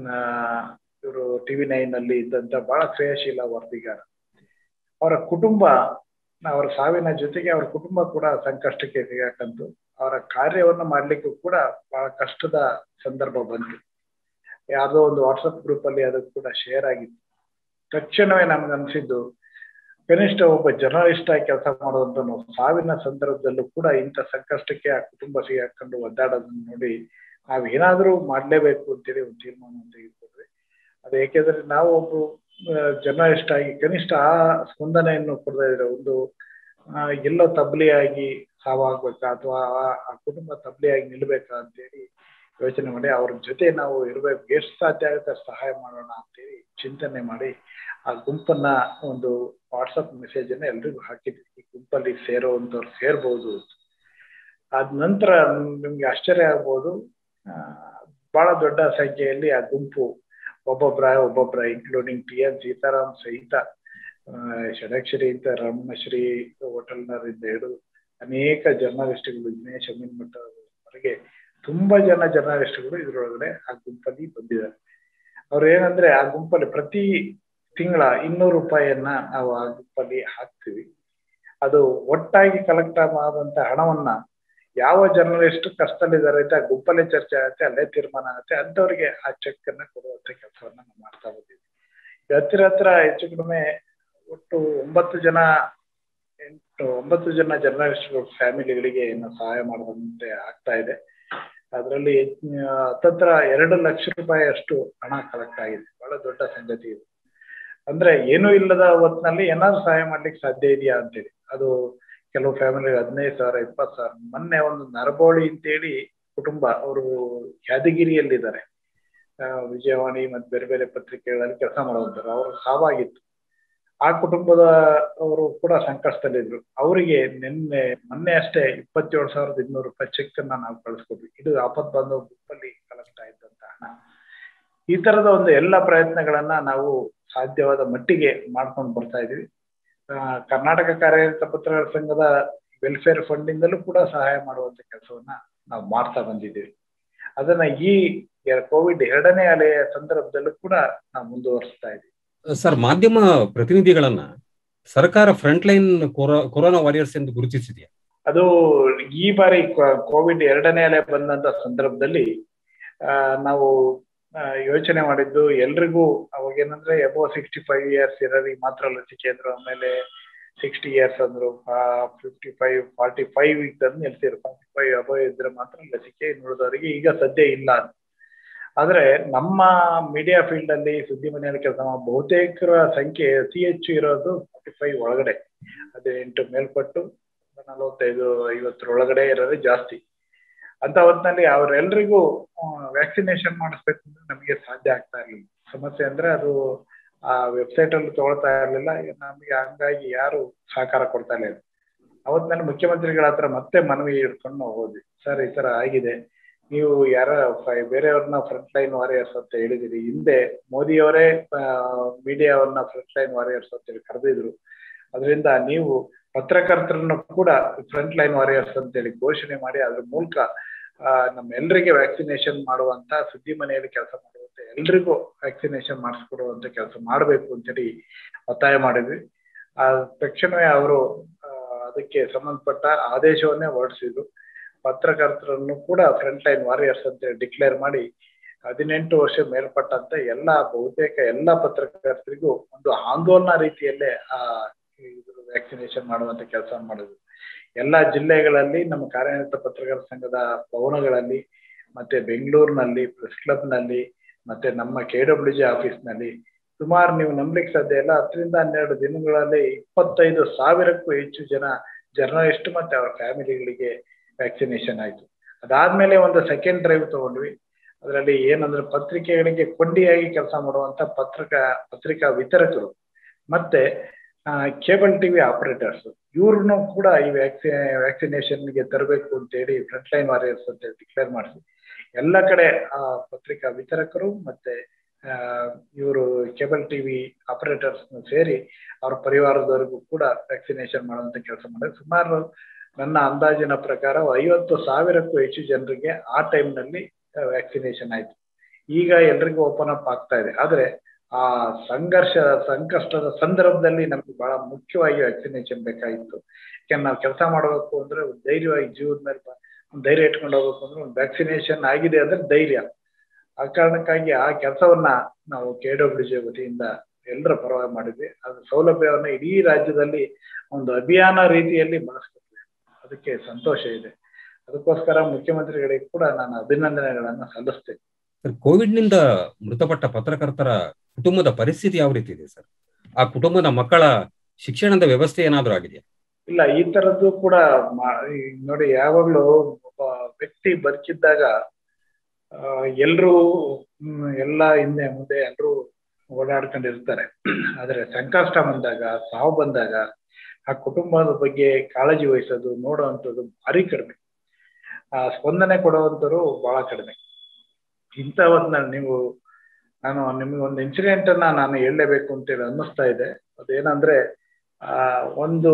ಇವರು TV9 ನಲ್ಲಿ ಇದ್ದಂತ ಬಹಳ ಕ್ರಿಯಾಶೀಲ ವರದಿಗಾರ. ಅವರ ಕುಟುಂಬ, ಅವರ ಸಾವಿನ ಜೊತೆಗೆ ಅವ್ರ ಕುಟುಂಬ ಕೂಡ ಸಂಕಷ್ಟಕ್ಕೆ ಸಿಗಾಕಂತು. ಅವರ ಕಾರ್ಯವನ್ನು ಮಾಡ್ಲಿಕ್ಕೂ ಕೂಡ ಬಹಳ ಕಷ್ಟದ ಸಂದರ್ಭ ಬಂತು. ಯಾವುದೋ ಒಂದು ವಾಟ್ಸಪ್ ಗ್ರೂಪ್ ಅಲ್ಲಿ ಅದು ಕೂಡ ಶೇರ್ ಆಗಿತ್ತು. ತಕ್ಷಣವೇ ನಮ್ಗನ್ಸಿದ್ದು, ಕನಿಷ್ಠ ಒಬ್ಬ ಜರ್ನಲಿಸ್ಟ್ ಆಗಿ ಕೆಲಸ ಮಾಡುವಂತನು ಸಾವಿನ ಸಂದರ್ಭದಲ್ಲೂ ಕೂಡ ಇಂಥ ಸಂಕಷ್ಟಕ್ಕೆ ಆ ಕುಟುಂಬ ಸಿಗಾಕೊಂಡು ಒದ್ದಾಡೋದನ್ನ ನೋಡಿ ನಾವ್ ಏನಾದ್ರೂ ಮಾಡ್ಲೇಬೇಕು ಅಂತೇಳಿ ಒಂದು ತೀರ್ಮಾನ ತೆಗೆದುಕೊಂಡ್ವಿ. ಅದು ಏಕೆಂದ್ರೆ ನಾವು ಒಬ್ರು ಜರ್ನಲಿಸ್ಟ್ ಆಗಿ ಕನಿಷ್ಠ ಆ ಸ್ಪಂದನೆಯನ್ನು ಕೊಡದೇ ಇದ್ರೆ ಒಂದು ಎಲ್ಲೋ ತಬ್ಲಿಯಾಗಿ ಸಾವಾಗ್ಬೇಕಾ ಅಥವಾ ಆ ಕುಟುಂಬ ತಬ್ಲಿಯಾಗಿ ನಿಲ್ಬೇಕಾ ಅಂತೇಳಿ ಯೋಚನೆ ಮಾಡಿ ಅವ್ರ ಜೊತೆ ನಾವು ಇರ್ಬೇಕು, ಎಷ್ಟು ಸಾಧ್ಯ ಆಗುತ್ತೆ ಸಹಾಯ ಮಾಡೋಣ ಅಂತೇಳಿ ಚಿಂತನೆ ಮಾಡಿ ಆ ಗುಂಪನ್ನ ಒಂದು ವಾಟ್ಸಪ್ ಮೆಸೇಜ್ ಅನ್ನ ಎಲ್ರಿಗೂ ಹಾಕಿದ್ವಿ, ಈ ಗುಂಪಲ್ಲಿ ಸೇರುವಂತವ್ರು ಸೇರ್ಬೋದು. ಅದ ನಂತರ ನಿಮ್ಗೆ ಆಶ್ಚರ್ಯ ಆಗ್ಬೋದು, ಬಹಳ ದೊಡ್ಡ ಸಂಖ್ಯೆಯಲ್ಲಿ ಆ ಗುಂಪು ಒಬ್ಬೊಬ್ಬರ ಇನ್ಕ್ಲೂಡಿಂಗ್ TN ಸೀತಾರಾಮ್ ಸಹಿತ, ಷಡಕ್ಷರಿ ಅಂತ ರಮಣಶ್ರೀ ಹೋಟೆಲ್ನರಿಂದ ಹಿಡಿದು ಅನೇಕ ಜರ್ನಲಿಸ್ಟ್ಗಳು, ದಿನೇಶ್ ಅಮೀನ್ ಮಠ ವರೆಗೆ ತುಂಬಾ ಜನ ಜರ್ನಲಿಸ್ಟ್ಗಳು ಇದ್ರೊಳಗಡೆ ಆ ಗುಂಪಲ್ಲಿ ಬಂದಿದ್ದಾರೆ. ಅವ್ರು ಏನಂದ್ರೆ ಆ ಗುಂಪಲ್ಲಿ ಪ್ರತಿ ತಿಂಗಳ 200 ರೂಪಾಯಿಯನ್ನ ನಾವು ಆ ಗುಂಪಲ್ಲಿ ಹಾಕ್ತೀವಿ. ಅದು ಒಟ್ಟಾಗಿ ಕಲೆಕ್ಟ್ ಆದಂತ ಹಣವನ್ನ ಯಾವ ಜರ್ನಲಿಸ್ಟ್ ಕಷ್ಟದಲ್ಲಿದ್ದಾರೆ ಅಂತ ಆ ಗುಂಪಲ್ಲೇ ಚರ್ಚೆ ಆಗುತ್ತೆ, ಅಲ್ಲೇ ತೀರ್ಮಾನ ಆಗುತ್ತೆ, ಅಂತವ್ರಿಗೆ ಆ ಚೆಕ್ ಅನ್ನ ಕೊಡುವಂತ ಕೆಲಸವನ್ನ ನಾವು ಮಾಡ್ತಾ ಬಂದಿದ್ವಿ. ಹತ್ರ ಹೆಚ್ಚು ಕಡಿಮೆ ಒಟ್ಟು 9 ಜನ ಜರ್ನಲಿಸ್ಟ್ ಫ್ಯಾಮಿಲಿಗಳಿಗೆ ಸಹಾಯ ಮಾಡುವಂತೆ ಆಗ್ತಾ ಇದೆ. ಅದರಲ್ಲಿ ಹತ್ತತ್ರ 2 ಲಕ್ಷ ರೂಪಾಯಿ ಅಷ್ಟು ಹಣ ಕಲೆಕ್ಟ್ ಆಗಿದೆ. ಬಹಳ ದೊಡ್ಡ ಸಂಗತಿ ಇದು. ಅಂದ್ರೆ ಏನೂ ಇಲ್ಲದ ಹೊತ್ತಿನಲ್ಲಿ ಏನಾದ್ರು ಸಹಾಯ ಮಾಡ್ಲಿಕ್ಕೆ ಸಾಧ್ಯ ಇದೆಯಾ ಅಂತೇಳಿ. ಅದು ಕೆಲವು ಫ್ಯಾಮಿಲಿ 15,000 20,000. ಮೊನ್ನೆ ಒಂದು ನರಬೋಳಿ ಅಂತೇಳಿ ಕುಟುಂಬ, ಅವರು ಯಾದಗಿರಿಯಲ್ಲಿದ್ದಾರೆ, ವಿಜಯವಾಣಿ ಮತ್ತು ಬೇರೆ ಬೇರೆ ಪತ್ರಿಕೆಗಳಲ್ಲಿ ಕೆಲಸ ಮಾಡುವಂತಾರೆ. ಅವರು ಸಾವಾಗಿತ್ತು. ಆ ಕುಟುಂಬದ ಅವರು ಕೂಡ ಸಂಕಷ್ಟದಲ್ಲಿದ್ರು. ಅವರಿಗೆ ಮೊನ್ನೆ ಅಷ್ಟೇ 27,200 ರೂಪಾಯಿ ಚೆಕ್ ಅನ್ನ ನಾವು ಕಳಿಸ್ಕೊಟ್ವಿ. ಇದು ಆಪತ್ ಬಾಂಧವ ಗುಂಪಲ್ಲಿ ಕಲೆಕ್ಟ್ ಆಯ್ತಂತ ಹಣ. ಈ ತರದ ಒಂದು ಎಲ್ಲ ಪ್ರಯತ್ನಗಳನ್ನ ನಾವು ಸಾಧ್ಯವಾದ ಮಟ್ಟಿಗೆ ಮಾಡ್ಕೊಂಡು ಬರ್ತಾ ಇದೀವಿ. ಕರ್ನಾಟಕ ಕಾರ್ಯನಿರತ ಪತ್ರಕರ್ತರ ಸಂಘದ ವೆಲ್ಫೇರ್ ಫಂಡ್ ಇಂದಲೂ ಕೂಡ ಸಹಾಯ ಮಾಡುವಂತ ಕೆಲಸವನ್ನ ನಾವು ಮಾಡ್ತಾ ಬಂದಿದ್ದೀವಿ. ಅದನ್ನ ಈ ಕೋವಿಡ್ 2ನೇ ಅಲೆಯ ಸಂದರ್ಭದಲ್ಲೂ ಕೂಡ ನಾವು ಮುಂದುವರಿಸ್ತಾ ಇದ್ದೀವಿ. ಸರ್, ಮಾಧ್ಯಮ ಪ್ರತಿನಿಧಿಗಳನ್ನ ಸರ್ಕಾರ ಫ್ರಂಟ್ ಲೈನ್ ಕೊರೋನಾ ವಾರಿಯರ್ಸ್ ಎಂದು ಗುರುತಿಸಿದೆಯಾ? ಅದು ಈ ಬಾರಿ ಕೋವಿಡ್ 2ನೇ ಅಲೆ ಬಂದಂತ ಸಂದರ್ಭದಲ್ಲಿ ನಾವು ಯೋಚನೆ ಮಾಡಿದ್ದು, ಎಲ್ರಿಗೂ ಅವಾಗೇನಂದ್ರೆ ಅಬೌವ್ 65 ಇಯರ್ಸ್ ಇರೋರಿಗೆ ಮಾತ್ರ ಲಸಿಕೆ ಅಂದ್ರು. ಆಮೇಲೆ 60 ಇಯರ್ಸ್ ಅಂದ್ರು, 55 45 ಇದ್ದಂದು ನಿಲ್ಸಿದ್ರು. 45 ಅಬೌವ್ ಇದ್ರೆ ಮಾತ್ರ ಲಸಿಕೆ, ನೋಡಿದವರಿಗೆ ಈಗ ಸದ್ಯ ಇಲ್ಲ. ಆದ್ರೆ ನಮ್ಮ ಮೀಡಿಯಾ ಫೀಲ್ಡ್ ಅಲ್ಲಿ, ಸುದ್ದಿ ಮನೆಯಲ್ಲಿ ಕೆಲಸ ಬಹುತೇಕರ ಸಂಖ್ಯೆ ಅತಿ ಹೆಚ್ಚು ಇರೋದು 45 ಒಳಗಡೆ, 18 ಮೇಲ್ಪಟ್ಟು 45 50 ಒಳಗಡೆ ಇರೋದೇ ಜಾಸ್ತಿ. ಅಂತ ಹೊತ್ತಿನಲ್ಲಿ ಅವರೆಲ್ರಿಗೂ ವ್ಯಾಕ್ಸಿನೇಷನ್ ಮಾಡಿಸ್ಬೇಕು ಅಂದ್ರೆ ನಮಗೆ ಸಾಧ್ಯ ಆಗ್ತಾ ಇರ್ಲಿಲ್ಲ. ಸಮಸ್ಯೆ ಅಂದ್ರೆ ಅದು ಆ ವೆಬ್ಸೈಟ್ ಅಲ್ಲಿ ತಗೊಳ್ತಾ ಇರ್ಲಿಲ್ಲ ನಮಗೆ, ಹಂಗಾಗಿ ಯಾರು ಸಹಕಾರ ಕೊಡ್ತಾ ಇಲ್ಲ. ಅವತ್ತಿನಲ್ಲಿ ಮುಖ್ಯಮಂತ್ರಿಗಳ ಹತ್ರ ಮತ್ತೆ ಮನವಿ ಇಟ್ಕೊಂಡು ಹೋದ್ವಿ. ಸರ್, ಈ ತರ ಆಗಿದೆ, ನೀವು ಬೇರೆಯವ್ರನ್ನ ಫ್ರಂಟ್ ಲೈನ್ ವಾರಿಯರ್ಸ್ ಅಂತ ಹೇಳಿದಿರಿ. ಹಿಂದೆ ಮೋದಿಯವರೇ ಮೀಡಿಯಾವನ್ನ ಫ್ರಂಟ್ ಲೈನ್ ವಾರಿಯರ್ಸ್ ಅಂತ ಹೇಳಿ ಕರೆದಿದ್ರು. ಅದರಿಂದ ನೀವು ಪತ್ರಕರ್ತರನ್ನು ಕೂಡ ಫ್ರಂಟ್ ಲೈನ್ ವಾರಿಯರ್ಸ್ ಅಂತೇಳಿ ಘೋಷಣೆ ಮಾಡಿ ಅದ್ರ ಮೂಲಕ ನಮ್ಮೆಲ್ಲರಿಗೆ ವ್ಯಾಕ್ಸಿನೇಷನ್ ಮಾಡುವಂತ, ಸುದ್ದಿ ಮನೆಯಲ್ಲಿ ಕೆಲಸ ಮಾಡುವಂತ ಎಲ್ರಿಗೂ ವ್ಯಾಕ್ಸಿನೇಷನ್ ಮಾಡಿಸ್ಕೊಡುವಂತ ಕೆಲಸ ಮಾಡಬೇಕು ಅಂತೇಳಿ ಒತ್ತಾಯ ಮಾಡಿದ್ವಿ. ತಕ್ಷಣವೇ ಅವರು ಅದಕ್ಕೆ ಸಂಬಂಧಪಟ್ಟ ಆದೇಶವನ್ನೇ ಹೊರಡಿಸಿದ್ರು. ಪತ್ರಕರ್ತರನ್ನು ಕೂಡ ಫ್ರಂಟ್ ಲೈನ್ ವಾರಿಯರ್ಸ್ ಅಂತ ಡಿಕ್ಲೇರ್ ಮಾಡಿ 18 ವರ್ಷ ಮೇಲ್ಪಟ್ಟಂತ ಬಹುತೇಕ ಎಲ್ಲ ಪತ್ರಕರ್ತರಿಗೂ ಒಂದು ಆಂದೋಲನ ರೀತಿಯಲ್ಲೇ ವ್ಯಾಕ್ಸಿನೇಷನ್ ಮಾಡುವಂತ ಕೆಲಸ ಮಾಡಿದ್ರು. ಎಲ್ಲಾ ಜಿಲ್ಲೆಗಳಲ್ಲಿ ನಮ್ಮ ಕಾರ್ಯನಿರತ ಪತ್ರಕರ್ತರ ಸಂಘದ ಭವನಗಳಲ್ಲಿ, ಮತ್ತೆ ಬೆಂಗಳೂರಿನಲ್ಲಿ ಪ್ರೆಸ್ ಕ್ಲಬ್ ನಲ್ಲಿ, ಮತ್ತೆ ನಮ್ಮ KWJ ಆಫೀಸ್ನಲ್ಲಿ ಸುಮಾರು, ನೀವು ನಂಬಲಿಕ್ಕೆ ಸಾಧ್ಯ ಇಲ್ಲ, 10 ರಿಂದ 12 ದಿನಗಳಲ್ಲಿ 25,000ಕ್ಕೂ ಹೆಚ್ಚು ಜನ ಜರ್ನಲಿಸ್ಟ್ ಮತ್ತೆ ಅವರ ಫ್ಯಾಮಿಲಿಗಳಿಗೆ ವ್ಯಾಕ್ಸಿನೇಷನ್ ಆಯ್ತು. ಅದಾದ್ಮೇಲೆ ಒಂದು ಸೆಕೆಂಡ್ ಡ್ರೈವ್ ತಗೊಂಡ್ವಿ. ಅದರಲ್ಲಿ ಏನಂದ್ರೆ ಪತ್ರಿಕೆಗಳಿಗೆ ಕೊಂಡಿಯಾಗಿ ಕೆಲಸ ಮಾಡುವಂತ ಪತ್ರಿಕಾ ವಿತರಕರು ಮತ್ತೆ ಕೇಬಲ್ ಟಿವಿ ಆಪರೇಟರ್ಸ್, ಇವ್ರನ್ನು ಕೂಡ ಈ ವ್ಯಾಕ್ಸಿನೇಷನ್ಗೆ ತರಬೇಕು ಅಂತೇಳಿ ಫ್ರಂಟ್ ಲೈನ್ ವಾರಿಯರ್ಸ್ ಅಂತ ಡಿಕ್ಲೇರ್ ಮಾಡಿಸಿ ಎಲ್ಲ ಕಡೆ ಪತ್ರಿಕಾ ವಿತರಕರು ಮತ್ತೆ ಇವರು ಕೇಬಲ್ ಟಿವಿ ಆಪರೇಟರ್ಸ್ ಸೇರಿ ಅವ್ರ ಪರಿವಾರದವರೆಗೂ ಕೂಡ ವ್ಯಾಕ್ಸಿನೇಷನ್ ಮಾಡುವಂತ ಕೆಲಸ ಮಾಡಿದ್ರೆ ಸುಮಾರು ನನ್ನ ಅಂದಾಜಿನ ಪ್ರಕಾರ 50,000ಕ್ಕೂ ಹೆಚ್ಚು ಜನರಿಗೆ ಆ ಟೈಮ್ನಲ್ಲಿ ವ್ಯಾಕ್ಸಿನೇಷನ್ ಆಯ್ತು. ಈಗ ಎಲ್ರಿಗೂ ಓಪನ್ ಅಪ್ ಆಗ್ತಾ ಇದೆ. ಆದ್ರೆ ಆ ಸಂಕಷ್ಟದ ಸಂದರ್ಭದಲ್ಲಿ ನಮ್ಗೆ ಬಹಳ ಮುಖ್ಯವಾಗಿ ವ್ಯಾಕ್ಸಿನೇಷನ್ ಬೇಕಾಗಿತ್ತು. ಯಾಕಂದ್ರೆ ನಾವು ಕೆಲಸ ಮಾಡಬೇಕು ಅಂದ್ರೆ ಧೈರ್ಯವಾಗಿ ಜೀವದ ಮೇಲೆ ಧೈರ್ಯ ಇಟ್ಕೊಂಡು ಹೋಗ್ಬೇಕು ಅಂದ್ರೆ ಒಂದು ವ್ಯಾಕ್ಸಿನೇಷನ್ ಆಗಿದೆ ಅಂದ್ರೆ ಧೈರ್ಯ. ಆ ಕಾರಣಕ್ಕಾಗಿ ಆ ಕೆಲಸವನ್ನ ನಾವು KWJ ವತಿಯಿಂದ ಎಲ್ಲರ ಪರವಾಗಿ ಮಾಡಿದ್ವಿ. ಅದ್ರ ಸೌಲಭ್ಯವನ್ನ ಇಡೀ ರಾಜ್ಯದಲ್ಲಿ ಒಂದು ಅಭಿಯಾನ ರೀತಿಯಲ್ಲಿ ಬಳಸ್ಕೊಟ್ವಿ. ಅದಕ್ಕೆ ಸಂತೋಷ ಇದೆ. ಅದಕ್ಕೋಸ್ಕರ ಮುಖ್ಯಮಂತ್ರಿಗಳಿಗೆ ಕೂಡ ನಾನು ಅಭಿನಂದನೆಗಳನ್ನ ಸಲ್ಲಿಸ್ತೇನೆ. ಕೋವಿಡ್ ನಿಂದ ಮೃತಪಟ್ಟ ಪತ್ರಕರ್ತರ ಕುಟುಂಬದ ಪರಿಸ್ಥಿತಿ ಯಾವ ರೀತಿ ಇದೆ ಸರ್? ಆ ಕುಟುಂಬದ ಮಕ್ಕಳ ಶಿಕ್ಷಣದ ವ್ಯವಸ್ಥೆ ಏನಾದರೂ ಆಗಿದೆಯಾ? ಇಲ್ಲ, ಈ ತರದ್ದು ಕೂಡ ನೋಡಿ, ಯಾವಾಗ್ಲೂ ಒಬ್ಬ ವ್ಯಕ್ತಿ ಬದುಕಿದ್ದಾಗ ಎಲ್ರೂ ಎಲ್ಲ ಹಿಂದೆ ಮುಂದೆ ಎಲ್ರೂ ಓಡಾಡ್ಕೊಂಡಿರ್ತಾರೆ. ಆದ್ರೆ ಸಂಕಷ್ಟ ಬಂದಾಗ, ಸಾವು ಬಂದಾಗ ಆ ಕುಟುಂಬದ ಬಗ್ಗೆ ಕಾಳಜಿ ವಹಿಸೋದು, ನೋಡುವಂಥದ್ದು ಭಾರಿ ಕಡಿಮೆ. ಆ ಸ್ಪಂದನೆ ಕೊಡುವಂಥವ್ರು ಬಹಳ ಕಡಿಮೆ. ಇಂಥ ಹೊತ್ನಲ್ಲಿ ನಾನು ನಿಮ್ಗೆ ಒಂದು ಇನ್ಸಿಡೆಂಟ್ ಅನ್ನ ನಾನು ಹೇಳಲೇಬೇಕು ಅಂತೇಳಿ ಅನ್ನಿಸ್ತಾ ಇದೆ. ಅದೇನಂದ್ರೆ, ಒಂದು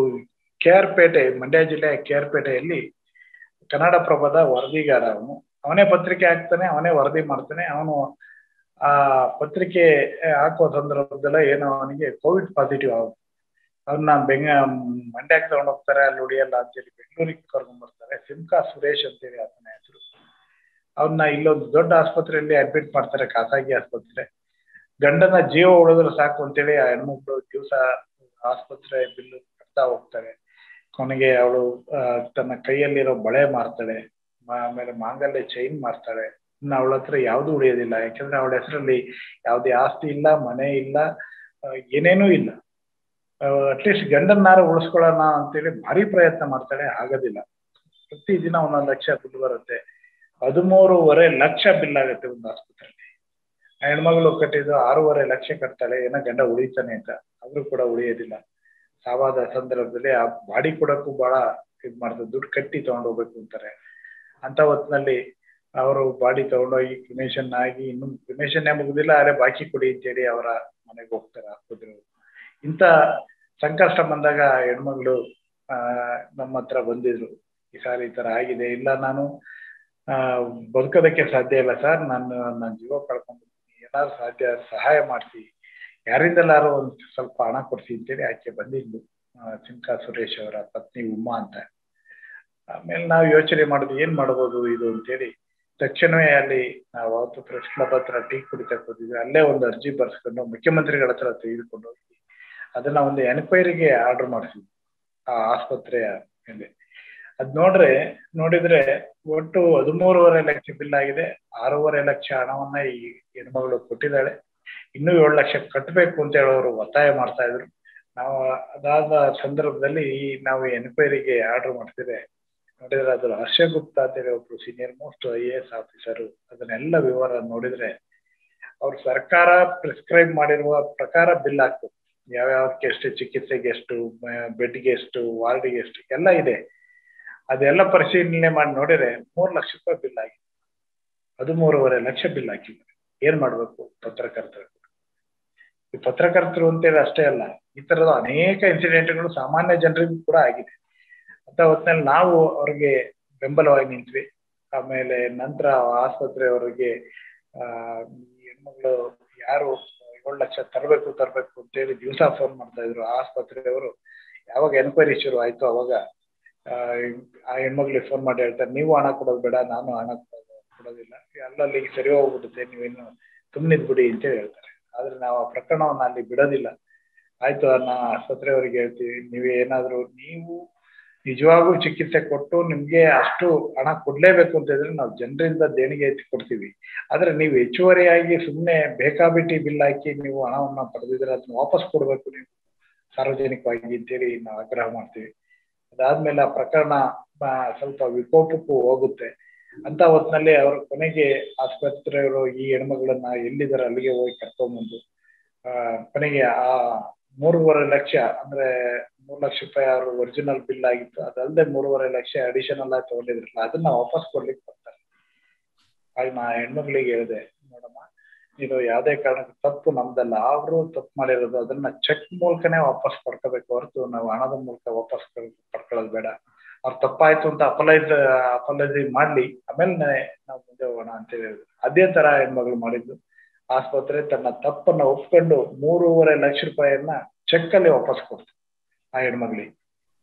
KR ಪೇಟೆ, ಮಂಡ್ಯ ಜಿಲ್ಲೆ KR ಪೇಟೆಯಲ್ಲಿ ಕನ್ನಡಪ್ರಭದ ವರದಿಗಾರ ಅವನೇ ಪತ್ರಿಕೆ ಹಾಕ್ತಾನೆ, ಅವನೇ ವರದಿ ಮಾಡ್ತಾನೆ. ಅವನು ಆ ಪತ್ರಿಕೆ ಹಾಕುವ ಸಂದರ್ಭದಲ್ಲ ಏನೋ ಅವನಿಗೆ ಕೋವಿಡ್ ಪಾಸಿಟಿವ್ ಆಗುತ್ತೆ. ಅವ್ರನ್ನ ಮಂಡ್ಯಕ್ಕೆ ತಗೊಂಡು ಹೋಗ್ತಾರೆ, ಅಲ್ಲಿ ಉಳಿಯಲ್ಲ ಅಂತೇಳಿ ಬೆಂಗಳೂರಿಗೆ ಕರ್ಕೊಂಡ್ ಬರ್ತಾರೆ. ಸಿಮ್ಕಾ ಸುರೇಶ್ ಅಂತೇಳಿ ಆತನ ಹೆಸರು. ಅವ್ರನ್ನ ಇಲ್ಲೊಂದು ದೊಡ್ಡ ಆಸ್ಪತ್ರೆಯಲ್ಲಿ ಅಡ್ಮಿಟ್ ಮಾಡ್ತಾರೆ, ಖಾಸಗಿ ಆಸ್ಪತ್ರೆ. ಗಂಡನ ಜೀವ ಉಳಿದ್ರೆ ಸಾಕು ಅಂತೇಳಿ ಆ ಹೆಣ್ಮಕ್ಳು ದಿವಸ ಆಸ್ಪತ್ರೆ ಬಿಲ್ ಕಟ್ತಾ ಹೋಗ್ತಾರೆ. ಕೊನೆಗೆ ಅವಳು ತನ್ನ ಕೈಯಲ್ಲಿರೋ ಬಳೆ ಮಾರ್ತಾಳೆ, ಆಮೇಲೆ ಮಾಂಗಲ್ಯ ಚೈನ್ ಮಾರ್ತಾಳೆ. ಇನ್ನು ಅವಳ ಹತ್ರ ಯಾವ್ದು ಉಳಿಯೋದಿಲ್ಲ, ಯಾಕಂದ್ರೆ ಅವಳ ಹೆಸರಲ್ಲಿ ಯಾವುದೇ ಆಸ್ತಿ ಇಲ್ಲ, ಮನೆ ಇಲ್ಲ, ಏನೇನೂ ಇಲ್ಲ. ಅಟ್ಲೀಸ್ಟ್ ಗಂಡನ್ನಾರು ಉಳಿಸ್ಕೊಳ್ಳೋಣ ಅಂತೇಳಿ ಭಾರಿ ಪ್ರಯತ್ನ ಮಾಡ್ತಾಳೆ, ಆಗೋದಿಲ್ಲ. ಪ್ರತಿದಿನ 1 ಲಕ್ಷ ದುಡ್ಡು ಬರುತ್ತೆ. 13.5 ಲಕ್ಷ ಬಿಲ್ ಆಗುತ್ತೆ ಒಂದು ಆಸ್ಪತ್ರೆಯಲ್ಲಿ. ಆ ಹೆಣ್ಮಗಳು ಕಟ್ಟಿದ್ದು 6.5 ಲಕ್ಷ ಕಟ್ತಾಳೆ, ಏನೋ ಗಂಡ ಉಳಿತಾನೆ ಅಂತ. ಆದ್ರೂ ಕೂಡ ಉಳಿಯೋದಿಲ್ಲ. ಸಾವಾದ ಸಂದರ್ಭದಲ್ಲಿ ಆ ಬಾಡಿ ಕೊಡಕ್ಕೂ ಬಹಳ ಇದ್ ಮಾಡ್ತಾರೆ, ದುಡ್ಡು ಕಟ್ಟಿ ತಗೊಂಡೋಗ್ಬೇಕು ಅಂತಾರೆ. ಅಂತ ಹೊತ್ತಿನಲ್ಲಿ ಅವರು ಬಾಡಿ ತಗೊಂಡೋಗಿ ಕ್ರಿಮೇಷನ್ ಆಗಿ, ಇನ್ನು ಕ್ರಿಮೇಷನ್ನೇ ಮುಗುದಿಲ್ಲ, ಆದ್ರೆ ಬಾಕಿ ಕೊಡಿ ಅಂತೇಳಿ ಅವರ ಮನೆಗೆ ಹೋಗ್ತಾರೆ ಆಸ್ಪತ್ರೆ. ಇಂಥ ಸಂಕಷ್ಟ ಬಂದಾಗ ಹೆಣ್ಮಗಳು ನಮ್ಮ ಹತ್ರ ಬಂದಿದ್ರು, ಈ ಸಾರಿ ಈ ತರ ಆಗಿದೆ, ಇಲ್ಲ ನಾನು ಬದುಕೋದಕ್ಕೆ ಸಾಧ್ಯ ಇಲ್ಲ ಸರ್, ನನ್ನ ಜೀವ ಕಳ್ಕೊಂಡ್ಬಿಡ್ತೀನಿ, ಏನಾದ್ರು ಸಾಧ್ಯ ಸಹಾಯ ಮಾಡಿಸಿ, ಯಾರಿಂದಲಾರು ಒಂದು ಸ್ವಲ್ಪ ಹಣ ಕೊಡ್ಸಿ ಅಂತೇಳಿ ಆಕೆ ಬಂದಿದ್ದು. ಸಿಮ್ಕಾ ಸುರೇಶ್ ಅವರ ಪತ್ನಿ ಉಮ್ಮಾ ಅಂತ. ಆಮೇಲೆ ನಾವು ಯೋಚನೆ ಮಾಡಿದ್ವಿ ಏನ್ ಮಾಡ್ಬೋದು ಇದು ಅಂತೇಳಿ. ತಕ್ಷಣವೇ ಅಲ್ಲಿ ನಾವು ಅವತ್ತು ಪ್ರೆಸ್ ಕ್ಲಬ್ ಹತ್ರ ಟೀ ಕುಡಿತಕ್ಕೆ ಹೋಗಿದ್ವಿ. ಅಲ್ಲೇ ಒಂದು ಅರ್ಜಿ ಬರ್ಸ್ಕೊಂಡು ಮುಖ್ಯಮಂತ್ರಿಗಳ ಹತ್ರ ತೆಗೆದುಕೊಂಡು ಹೋಗಿ ಅದನ್ನ ಒಂದು ಎನ್ಕ್ವೈರಿಗೆ ಆರ್ಡರ್ ಮಾಡಿಸಿದ್ವಿ ಆ ಆಸ್ಪತ್ರೆಯ ಮೇಲೆ. ಅದ್ ನೋಡಿದ್ರೆ ಒಟ್ಟು 13.5 ಲಕ್ಷ ಬಿಲ್ ಆಗಿದೆ. 6.5 ಲಕ್ಷ ಹಣವನ್ನ ಈ ಹೆಣ್ಮಗಳು ಕೊಟ್ಟಿದ್ದಾಳೆ. ಇನ್ನೂ 7 ಲಕ್ಷ ಕಟ್ಟಬೇಕು ಅಂತ ಹೇಳೋರು ಒತ್ತಾಯ ಮಾಡ್ತಾ ಇದ್ರು. ನಾವು ಅದಾದ ಸಂದರ್ಭದಲ್ಲಿ ನಾವು ಎನ್ಕ್ವೈರಿಗೆ ಆರ್ಡರ್ ಮಾಡ್ತಿದ್ರೆ ನೋಡಿದ್ರೆ ಅದ್ರ ಹರ್ಷಗುಪ್ತಾ ಅಂತೇಳಿ ಒಬ್ರು ಸೀನಿಯರ್ ಮೋಸ್ಟ್ IAS ಆಫೀಸರು ಅದನ್ನೆಲ್ಲ ವಿವರ ನೋಡಿದ್ರೆ ಅವ್ರು ಸರ್ಕಾರ ಪ್ರಿಸ್ಕ್ರೈಬ್ ಮಾಡಿರುವ ಪ್ರಕಾರ ಬಿಲ್ ಆಗ್ತದೆ. ಯಾವ್ಯಾವಕ್ಕೆ ಎಷ್ಟು, ಚಿಕಿತ್ಸೆಗೆ ಎಷ್ಟು, ಬೆಡ್ಗೆ ಎಷ್ಟು, ವಾರ್ಡ್ಗೆ ಎಷ್ಟು ಎಲ್ಲ ಇದೆ. ಅದೆಲ್ಲ ಪರಿಶೀಲನೆ ಮಾಡಿ ನೋಡಿದ್ರೆ 3 ಲಕ್ಷ ರೂಪಾಯಿ ಬಿಲ್ ಆಗಿದೆ. 13.5 ಲಕ್ಷ ಬಿಲ್ ಹಾಕಿದ್ದಾರೆ. ಏನ್ ಮಾಡ್ಬೇಕು ಪತ್ರಕರ್ತರು? ಈ ಪತ್ರಕರ್ತರು ಅಂತೇಳಿ ಅಷ್ಟೇ ಅಲ್ಲ, ಈ ತರದ ಅನೇಕ ಇನ್ಸಿಡೆಂಟ್ಗಳು ಸಾಮಾನ್ಯ ಜನರಿಗೂ ಕೂಡ ಆಗಿದೆ. ಅಂತ ಹೊತ್ತಿನಲ್ಲಿ ನಾವು ಅವ್ರಿಗೆ ಬೆಂಬಲವಾಗಿ ನಿಂತ್ವಿ. ಆಮೇಲೆ ನಂತರ ಆಸ್ಪತ್ರೆಯವರಿಗೆ ಹೆಣ್ಮಗಳು ಯಾರು 7 ಲಕ್ಷ ತರಬೇಕು ಅಂತೇಳಿ ದಿವಸ ಫೋನ್ ಮಾಡ್ತಾ ಇದ್ರು. ಆಸ್ಪತ್ರೆಯವರು ಯಾವಾಗ ಎನ್ಕ್ವೈರಿ ಶುರು ಆಯ್ತು ಅವಾಗ ಆ ಹೆಣ್ಮಗ್ಳಿಗೆ ಫೋನ್ ಮಾಡಿ ಹೇಳ್ತಾರೆ, ನೀವು ಹಣ ಕೊಡೋದು ಬೇಡ, ನಾನು ಹಣ ಕೊಡೋದಿಲ್ಲ, ಅಲ್ಲಲ್ಲಿ ಸರಿ ಹೋಗ್ಬಿಡುತ್ತೆ, ನೀವೇನು ಸುಮ್ಮನಿದ್ ಬಿಡಿ ಅಂತೇಳಿ ಹೇಳ್ತಾರೆ. ಆದ್ರೆ ನಾವು ಆ ಪ್ರಕರಣವನ್ನ ಅಲ್ಲಿ ಬಿಡೋದಿಲ್ಲ. ಆಯ್ತು, ನಾ ಆಸ್ಪತ್ರೆಯವರಿಗೆ ಹೇಳ್ತೀವಿ, ನೀವು ನಿಜವಾಗೂ ಚಿಕಿತ್ಸೆ ಕೊಟ್ಟು ನಿಮ್ಗೆ ಅಷ್ಟು ಹಣ ಕೊಡ್ಲೇಬೇಕು ಅಂತ ಇದ್ರೆ ನಾವು ಜನರಿಂದ ದೇಣಿಗೆ ಎತ್ತಿ ಕೊಡ್ತೀವಿ. ಆದ್ರೆ ನೀವು ಹೆಚ್ಚುವರಿಯಾಗಿ ಸುಮ್ಮನೆ ಬೇಕಾಬಿಟ್ಟಿ ಬಿಲ್ ಹಾಕಿ ನೀವು ಹಣವನ್ನ ಪಡೆದಿದ್ರೆ ಅದನ್ನ ವಾಪಸ್ ಕೊಡ್ಬೇಕು ನೀವು ಸಾರ್ವಜನಿಕವಾಗಿ ಅಂತೇಳಿ ನಾವು ಆಗ್ರಹ ಮಾಡ್ತೀವಿ. ಅದಾದ್ಮೇಲೆ ಆ ಪ್ರಕರಣ ಸ್ವಲ್ಪ ವಿಕೋಪಕ್ಕೂ ಹೋಗುತ್ತೆ. ಅಂತ ಹೊತ್ತಿನಲ್ಲಿ ಅವರು ಕೊನೆಗೆ ಆಸ್ಪತ್ರೆಯವರು ಈ ಹೆಣ್ಮಗಳನ್ನ ಎಲ್ಲಿದ್ದಾರೆ ಅಲ್ಲಿಗೆ ಹೋಗಿ ಕರ್ಕೊಂಡ್ಬಂದು ಕೊನೆಗೆ ಆ 3.5 ಲಕ್ಷ ಅಂದ್ರೆ 3 ಲಕ್ಷ ರೂಪಾಯಿ ಅವರು ಒರಿಜಿನಲ್ ಬಿಲ್ ಆಗಿತ್ತು, ಅದಲ್ಲದೆ 3.5 ಲಕ್ಷ ಅಡಿಷನಲ್ ಆಗಿ ತಗೊಂಡಿದ್ರಲ್ಲ ಅದನ್ನ ವಾಪಸ್ ಕೊಡ್ಲಿಕ್ಕೆ ಬರ್ತಾರೆ. ಆಗ ನಾ ಹೆಣ್ಮಕ್ಳಿಗೆ ಹೇಳಿದೆ, ನೋಡಮ್ಮ, ಇದು ಯಾವುದೇ ಕಾರಣಕ್ಕೆ ತಪ್ಪು ನಮ್ದಲ್ಲ, ಅವರು ತಪ್ಪು ಮಾಡಿರೋದು, ಅದನ್ನ ಚೆಕ್ ಮೂಲಕನೇ ವಾಪಸ್ ಪಡ್ಕೋಬೇಕು ಹೊರತು ನಾವು ಹಣದ ಮೂಲಕ ವಾಪಸ್ ಪಡ್ಕೊಳ್ಳೋದು ಬೇಡ. ಅವ್ರು ತಪ್ಪಾಯ್ತು ಅಂತ ಅಪಲೈಸಿ ಮಾಡ್ಲಿ, ಆಮೇಲೆ ನಾವು ಮುಂದೆ ಹೋಗೋಣ ಅಂತ ಹೇಳಿದ್ರು. ಅದೇ ತರ ಹೆಣ್ಮಗಳು ಮಾಡಿದ್ದು. ಆಸ್ಪತ್ರೆ ತನ್ನ ತಪ್ಪನ್ನ ಒಪ್ಕೊಂಡು 3.5 ಲಕ್ಷ ರೂಪಾಯಿಯನ್ನ ಚೆಕ್ ಅಲ್ಲಿ ವಾಪಸ್ ಕೊಡ್ತು ಆ ಹೆಣ್ಮಗಳಿಗೆ.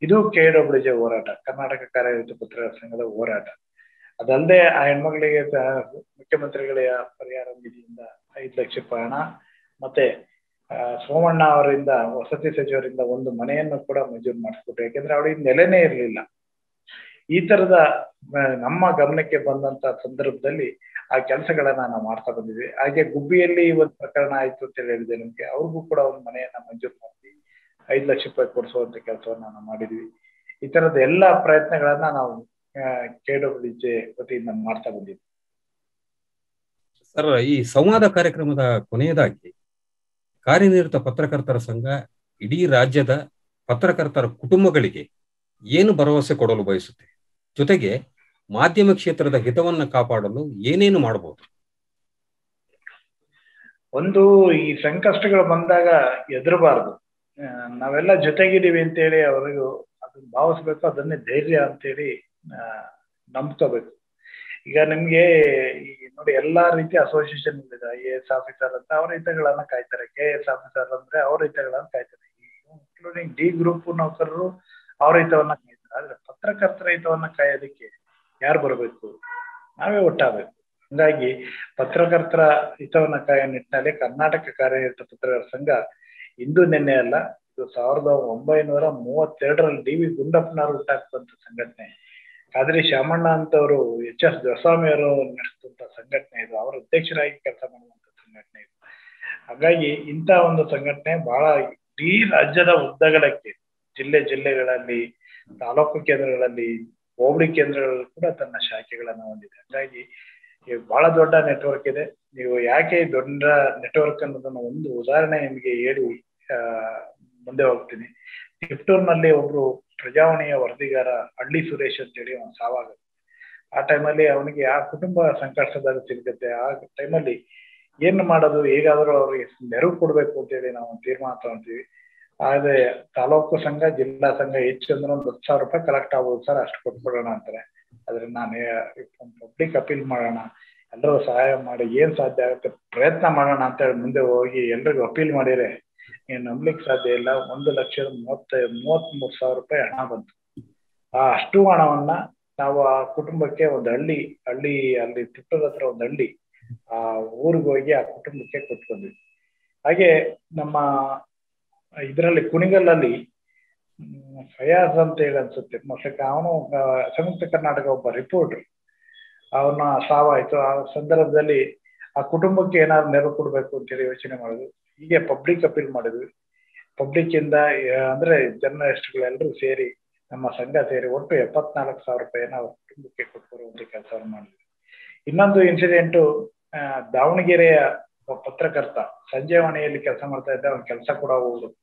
ಇದು KWJ ಹೋರಾಟ, ಕರ್ನಾಟಕ ಕಾರ್ಯನಿರತ ಪತ್ರಕರ್ತರ ಸಂಘದ ಹೋರಾಟ. ಅದಲ್ಲದೆ ಆ ಹೆಣ್ಮಕ್ಳಿಗೆ ಮುಖ್ಯಮಂತ್ರಿಗಳ ಪರಿಹಾರ ನಿಧಿಯಿಂದ 5 ಲಕ್ಷ ರೂಪಾಯಿ ಹಣ, ಮತ್ತೆ ಸೋಮಣ್ಣ ಅವರಿಂದ, ವಸತಿ ಸಚಿವರಿಂದ ಒಂದು ಮನೆಯನ್ನು ಕೂಡ ಮಂಜೂರು ಮಾಡಿಸ್ಕೊಟ್ರು. ಯಾಕೆಂದ್ರೆ ಅವಳಿಗೆ ನೆಲೆನೇ ಇರಲಿಲ್ಲ. ಈ ತರದ ನಮ್ಮ ಗಮನಕ್ಕೆ ಬಂದಂತ ಸಂದರ್ಭದಲ್ಲಿ ಆ ಕೆಲಸಗಳನ್ನ ನಾವು ಮಾಡ್ತಾ ಬಂದಿದ್ವಿ. ಹಾಗೆ ಗುಬ್ಬಿಯಲ್ಲಿ ಒಂದು ಪ್ರಕರಣ ಆಯ್ತು ಅಂತ ಹೇಳಿದೆ ನಮ್ಗೆ, ಅವ್ರಿಗೂ ಕೂಡ ಒಂದು ಮನೆಯನ್ನ ಮಂಜೂರು ಮಾಡಿ 5 ಲಕ್ಷ ರೂಪಾಯಿ ಕೊಡಿಸುವಂತ ಕೆಲಸವನ್ನ ನಾವು ಮಾಡಿದ್ವಿ. ಈ ತರದ ಎಲ್ಲಾ ಪ್ರಯತ್ನಗಳನ್ನ ನಾವು KWJ ವತಿಯಿಂದ ಮಾಡ್ತಾ ಬಂದಿದ್ವಿ. ಸರ್, ಈ ಸಂವಾದ ಕಾರ್ಯಕ್ರಮದ ಕೊನೆಯದಾಗಿ ಕಾರ್ಯನಿರತ ಪತ್ರಕರ್ತರ ಸಂಘ ಇಡೀ ರಾಜ್ಯದ ಪತ್ರಕರ್ತರ ಕುಟುಂಬಗಳಿಗೆ ಏನು ಭರವಸೆ ಕೊಡಲು ಬಯಸುತ್ತೆ, ಜೊತೆಗೆ ಮಾಧ್ಯಮ ಕ್ಷೇತ್ರದ ಹಿತವನ್ನು ಕಾಪಾಡಲು ಏನೇನು ಮಾಡಬಹುದು? ಒಂದು, ಈ ಸಂಕಷ್ಟಗಳು ಬಂದಾಗ ಹೆದರಬಾರ್ದು. ನಾವೆಲ್ಲ ಜೊತೆಗಿದ್ದೀವಿ ಅಂತೇಳಿ ಅವರಿಗೂ ಅದನ್ನ ಭಾವಿಸ್ಬೇಕು. ಅದನ್ನೇ ಧೈರ್ಯ ಅಂತೇಳಿ ನಂಬ್ಕೋಬೇಕು. ಈಗ ನಿಮ್ಗೆ ಈ ನೋಡಿ, ಎಲ್ಲಾ ರೀತಿಯ ಅಸೋಸಿಯೇಷನ್ ಇದೆ. IAS ಆಫೀಸರ್ ಅಂತ ಅವ್ರ ಹಿತಗಳನ್ನ ಕಾಯ್ತಾರೆ, KS ಆಫೀಸರ್ ಅಂದ್ರೆ ಅವ್ರ ಹಿತಗಳನ್ನ ಕಾಯ್ತಾರೆ, ಇನ್ಕ್ಲೂಡಿಂಗ್ D ಗ್ರೂಪ್ ನೌಕರರು ಅವ್ರ ಹಿತವನ್ನ ಕಾಯ್ತಾರೆ. ಆದ್ರೆ ಪತ್ರಕರ್ತರ ಹಿತವನ್ನ ಕಾಯೋದಕ್ಕೆ ಯಾರು ಬರಬೇಕು? ನಾವೇ ಒಟ್ಟಾಗಬೇಕು. ಹಂಗಾಗಿ ಪತ್ರಕರ್ತರ ಹಿತವನ್ನ ಕಾಯೋ ನಿಟ್ಟಿನಲ್ಲಿ ಕರ್ನಾಟಕ ಕಾರ್ಯನಿರತ ಪತ್ರಕರ್ತರ ಸಂಘ ಇಂದು ನಿನ್ನೆ ಅಲ್ಲ, ಇದು 1932ರಲ್ಲಿ DV ಗುಂಡಪ್ಪನವರು ಹುಟ್ಟಾಕ್ತಂತ ಸಂಘಟನೆ. ಖಾದ್ರಿ ಶಾಮಣ್ಣ ಅಂತವರು, HS ದೊರೆಸ್ವಾಮಿ ಅವರು ನಡೆಸಿದಂತ ಸಂಘಟನೆ ಇದು. ಅವರ ಅಧ್ಯಕ್ಷರಾಗಿ ಕೆಲಸ ಮಾಡುವಂತ ಸಂಘಟನೆ ಇದು. ಹಾಗಾಗಿ ಇಂಥ ಒಂದು ಸಂಘಟನೆ ಬಹಳ ಇಡೀ ರಾಜ್ಯದ ಉದ್ದಗಲಕ್ಕೆ, ಜಿಲ್ಲೆಗಳಲ್ಲಿ, ತಾಲೂಕು ಕೇಂದ್ರಗಳಲ್ಲಿ, ಹೋಬಳಿ ಕೇಂದ್ರಗಳಲ್ಲಿ ಕೂಡ ತನ್ನ ಶಾಖೆಗಳನ್ನ ಹೊಂದಿದೆ. ಹಾಗಾಗಿ ಬಹಳ ದೊಡ್ಡ ನೆಟ್ವರ್ಕ್ ಇದೆ. ನೀವು ಯಾಕೆ ದೊಡ್ಡ ನೆಟ್ವರ್ಕ್ ಅನ್ನೋದನ್ನ ಒಂದು ಉದಾಹರಣೆ ನಿಮಗೆ ಹೇಳಿ ಮುಂದೆ ಹೋಗ್ತೀನಿ. ತಿಪ್ಟೂರ್ನಲ್ಲಿ ಒಬ್ರು ಪ್ರಜಾವಾಣಿಯ ವರದಿಗಾರ ಹಳ್ಳಿ ಸುರೇಶ್ ಅಂತೇಳಿ ಅವನು ಸಾವಾಗುತ್ತೆ. ಆ ಟೈಮಲ್ಲಿ ಅವನಿಗೆ ಆ ಕುಟುಂಬ ಸಂಕಷ್ಟದಲ್ಲಿ ಸಿಗುತ್ತೆ. ಆ ಟೈಮಲ್ಲಿ ಏನು ಮಾಡೋದು, ಹೇಗಾದ್ರೂ ಅವ್ರಿಗೆ ನೆರವು ಕೊಡ್ಬೇಕು ಅಂತೇಳಿ ನಾವು ತೀರ್ಮಾನ ತಗೊಂತೀವಿ. ಆದ್ರೆ ತಾಲೂಕು ಸಂಘ, ಜಿಲ್ಲಾ ಸಂಘ ಹೆಚ್ಚು ಅಂದ್ರೆ ಒಂದು 10,000 ರೂಪಾಯಿ ಕಲೆಕ್ಟ್ ಆಗ್ಬೋದು ಸರ್, ಅಷ್ಟು ಕೊಟ್ಬಿಡೋಣ ಅಂತಾರೆ. ಆದ್ರೆ ನಾನು ಪಬ್ಲಿಕ್ ಅಪೀಲ್ ಮಾಡೋಣ, ಎಲ್ಲರೂ ಸಹಾಯ ಮಾಡಿ ಏನ್ ಸಾಧ್ಯ ಆಗುತ್ತೆ ಪ್ರಯತ್ನ ಮಾಡೋಣ ಅಂತ ಹೇಳಿ ಮುಂದೆ ಹೋಗಿ ಎಲ್ರಿಗೂ ಅಪೀಲ್ ಮಾಡಿದ್ರೆ ಏನ್ ನಂಬ್ಲಿಕ್ಕೆ ಸಾಧ್ಯ ಇಲ್ಲ. 1,33,000 ರೂಪಾಯಿ ಹಣ ಬಂತು. ಆ ಅಷ್ಟು ಹಣವನ್ನ ನಾವು ಆ ಕುಟುಂಬಕ್ಕೆ ಒಂದು ಹಳ್ಳಿ ಅಲ್ಲಿ ತಿಪ್ಪದ ಹತ್ರ ಒಂದು ಹಳ್ಳಿ, ಆ ಊರಿಗೆ ಹೋಗಿ ಆ ಕುಟುಂಬಕ್ಕೆ ಕೊಟ್ಕೊಂಡ್ವಿ. ಹಾಗೆ ನಮ್ಮ ಇದರಲ್ಲಿ ಕುಣಿಗಲ್ಲಲ್ಲಿ ಫಯಾಜ್ ಅಂತ ಹೇಳಿ ಅನ್ಸುತ್ತೆ, ಮೊದಲಕ್ಕೆ ಅವನು ಸಂಯುಕ್ತ ಕರ್ನಾಟಕ ಒಬ್ಬ ರಿಪೋರ್ಟರ್, ಅವನ ಸಾವಾಯ್ತು. ಆ ಸಂದರ್ಭದಲ್ಲಿ ಆ ಕುಟುಂಬಕ್ಕೆ ಏನಾದ್ರು ನೆರವು ಕೊಡ್ಬೇಕು ಅಂತೇಳಿ ಯೋಚನೆ ಮಾಡಿದ್ವಿ. ಹೀಗೆ ಪಬ್ಲಿಕ್ ಅಪೀಲ್ ಮಾಡಿದ್ವಿ. ಪಬ್ಲಿಕ್ ಇಂದ ಅಂದ್ರೆ ಜರ್ನಲಿಸ್ಟ್ಗಳು ಎಲ್ಲರೂ ಸೇರಿ, ನಮ್ಮ ಸಂಘ ಸೇರಿ ಒಟ್ಟು 74,000 ರೂಪಾಯಿನ ಅವ್ರ ಕುಟುಂಬಕ್ಕೆ ಕೊಟ್ಬರುವಂತ ಕೆಲಸವನ್ನು ಮಾಡಿದ್ವಿ. ಇನ್ನೊಂದು ಇನ್ಸಿಡೆಂಟು, ದಾವಣಗೆರೆಯ ಪತ್ರಕರ್ತ ಸಂಜೆವಾಣಿಯಲ್ಲಿ ಕೆಲಸ ಮಾಡ್ತಾ ಇದ್ದ, ಅವನ ಕೆಲಸ ಕೂಡ ಹೋಗುತ್ತೆ.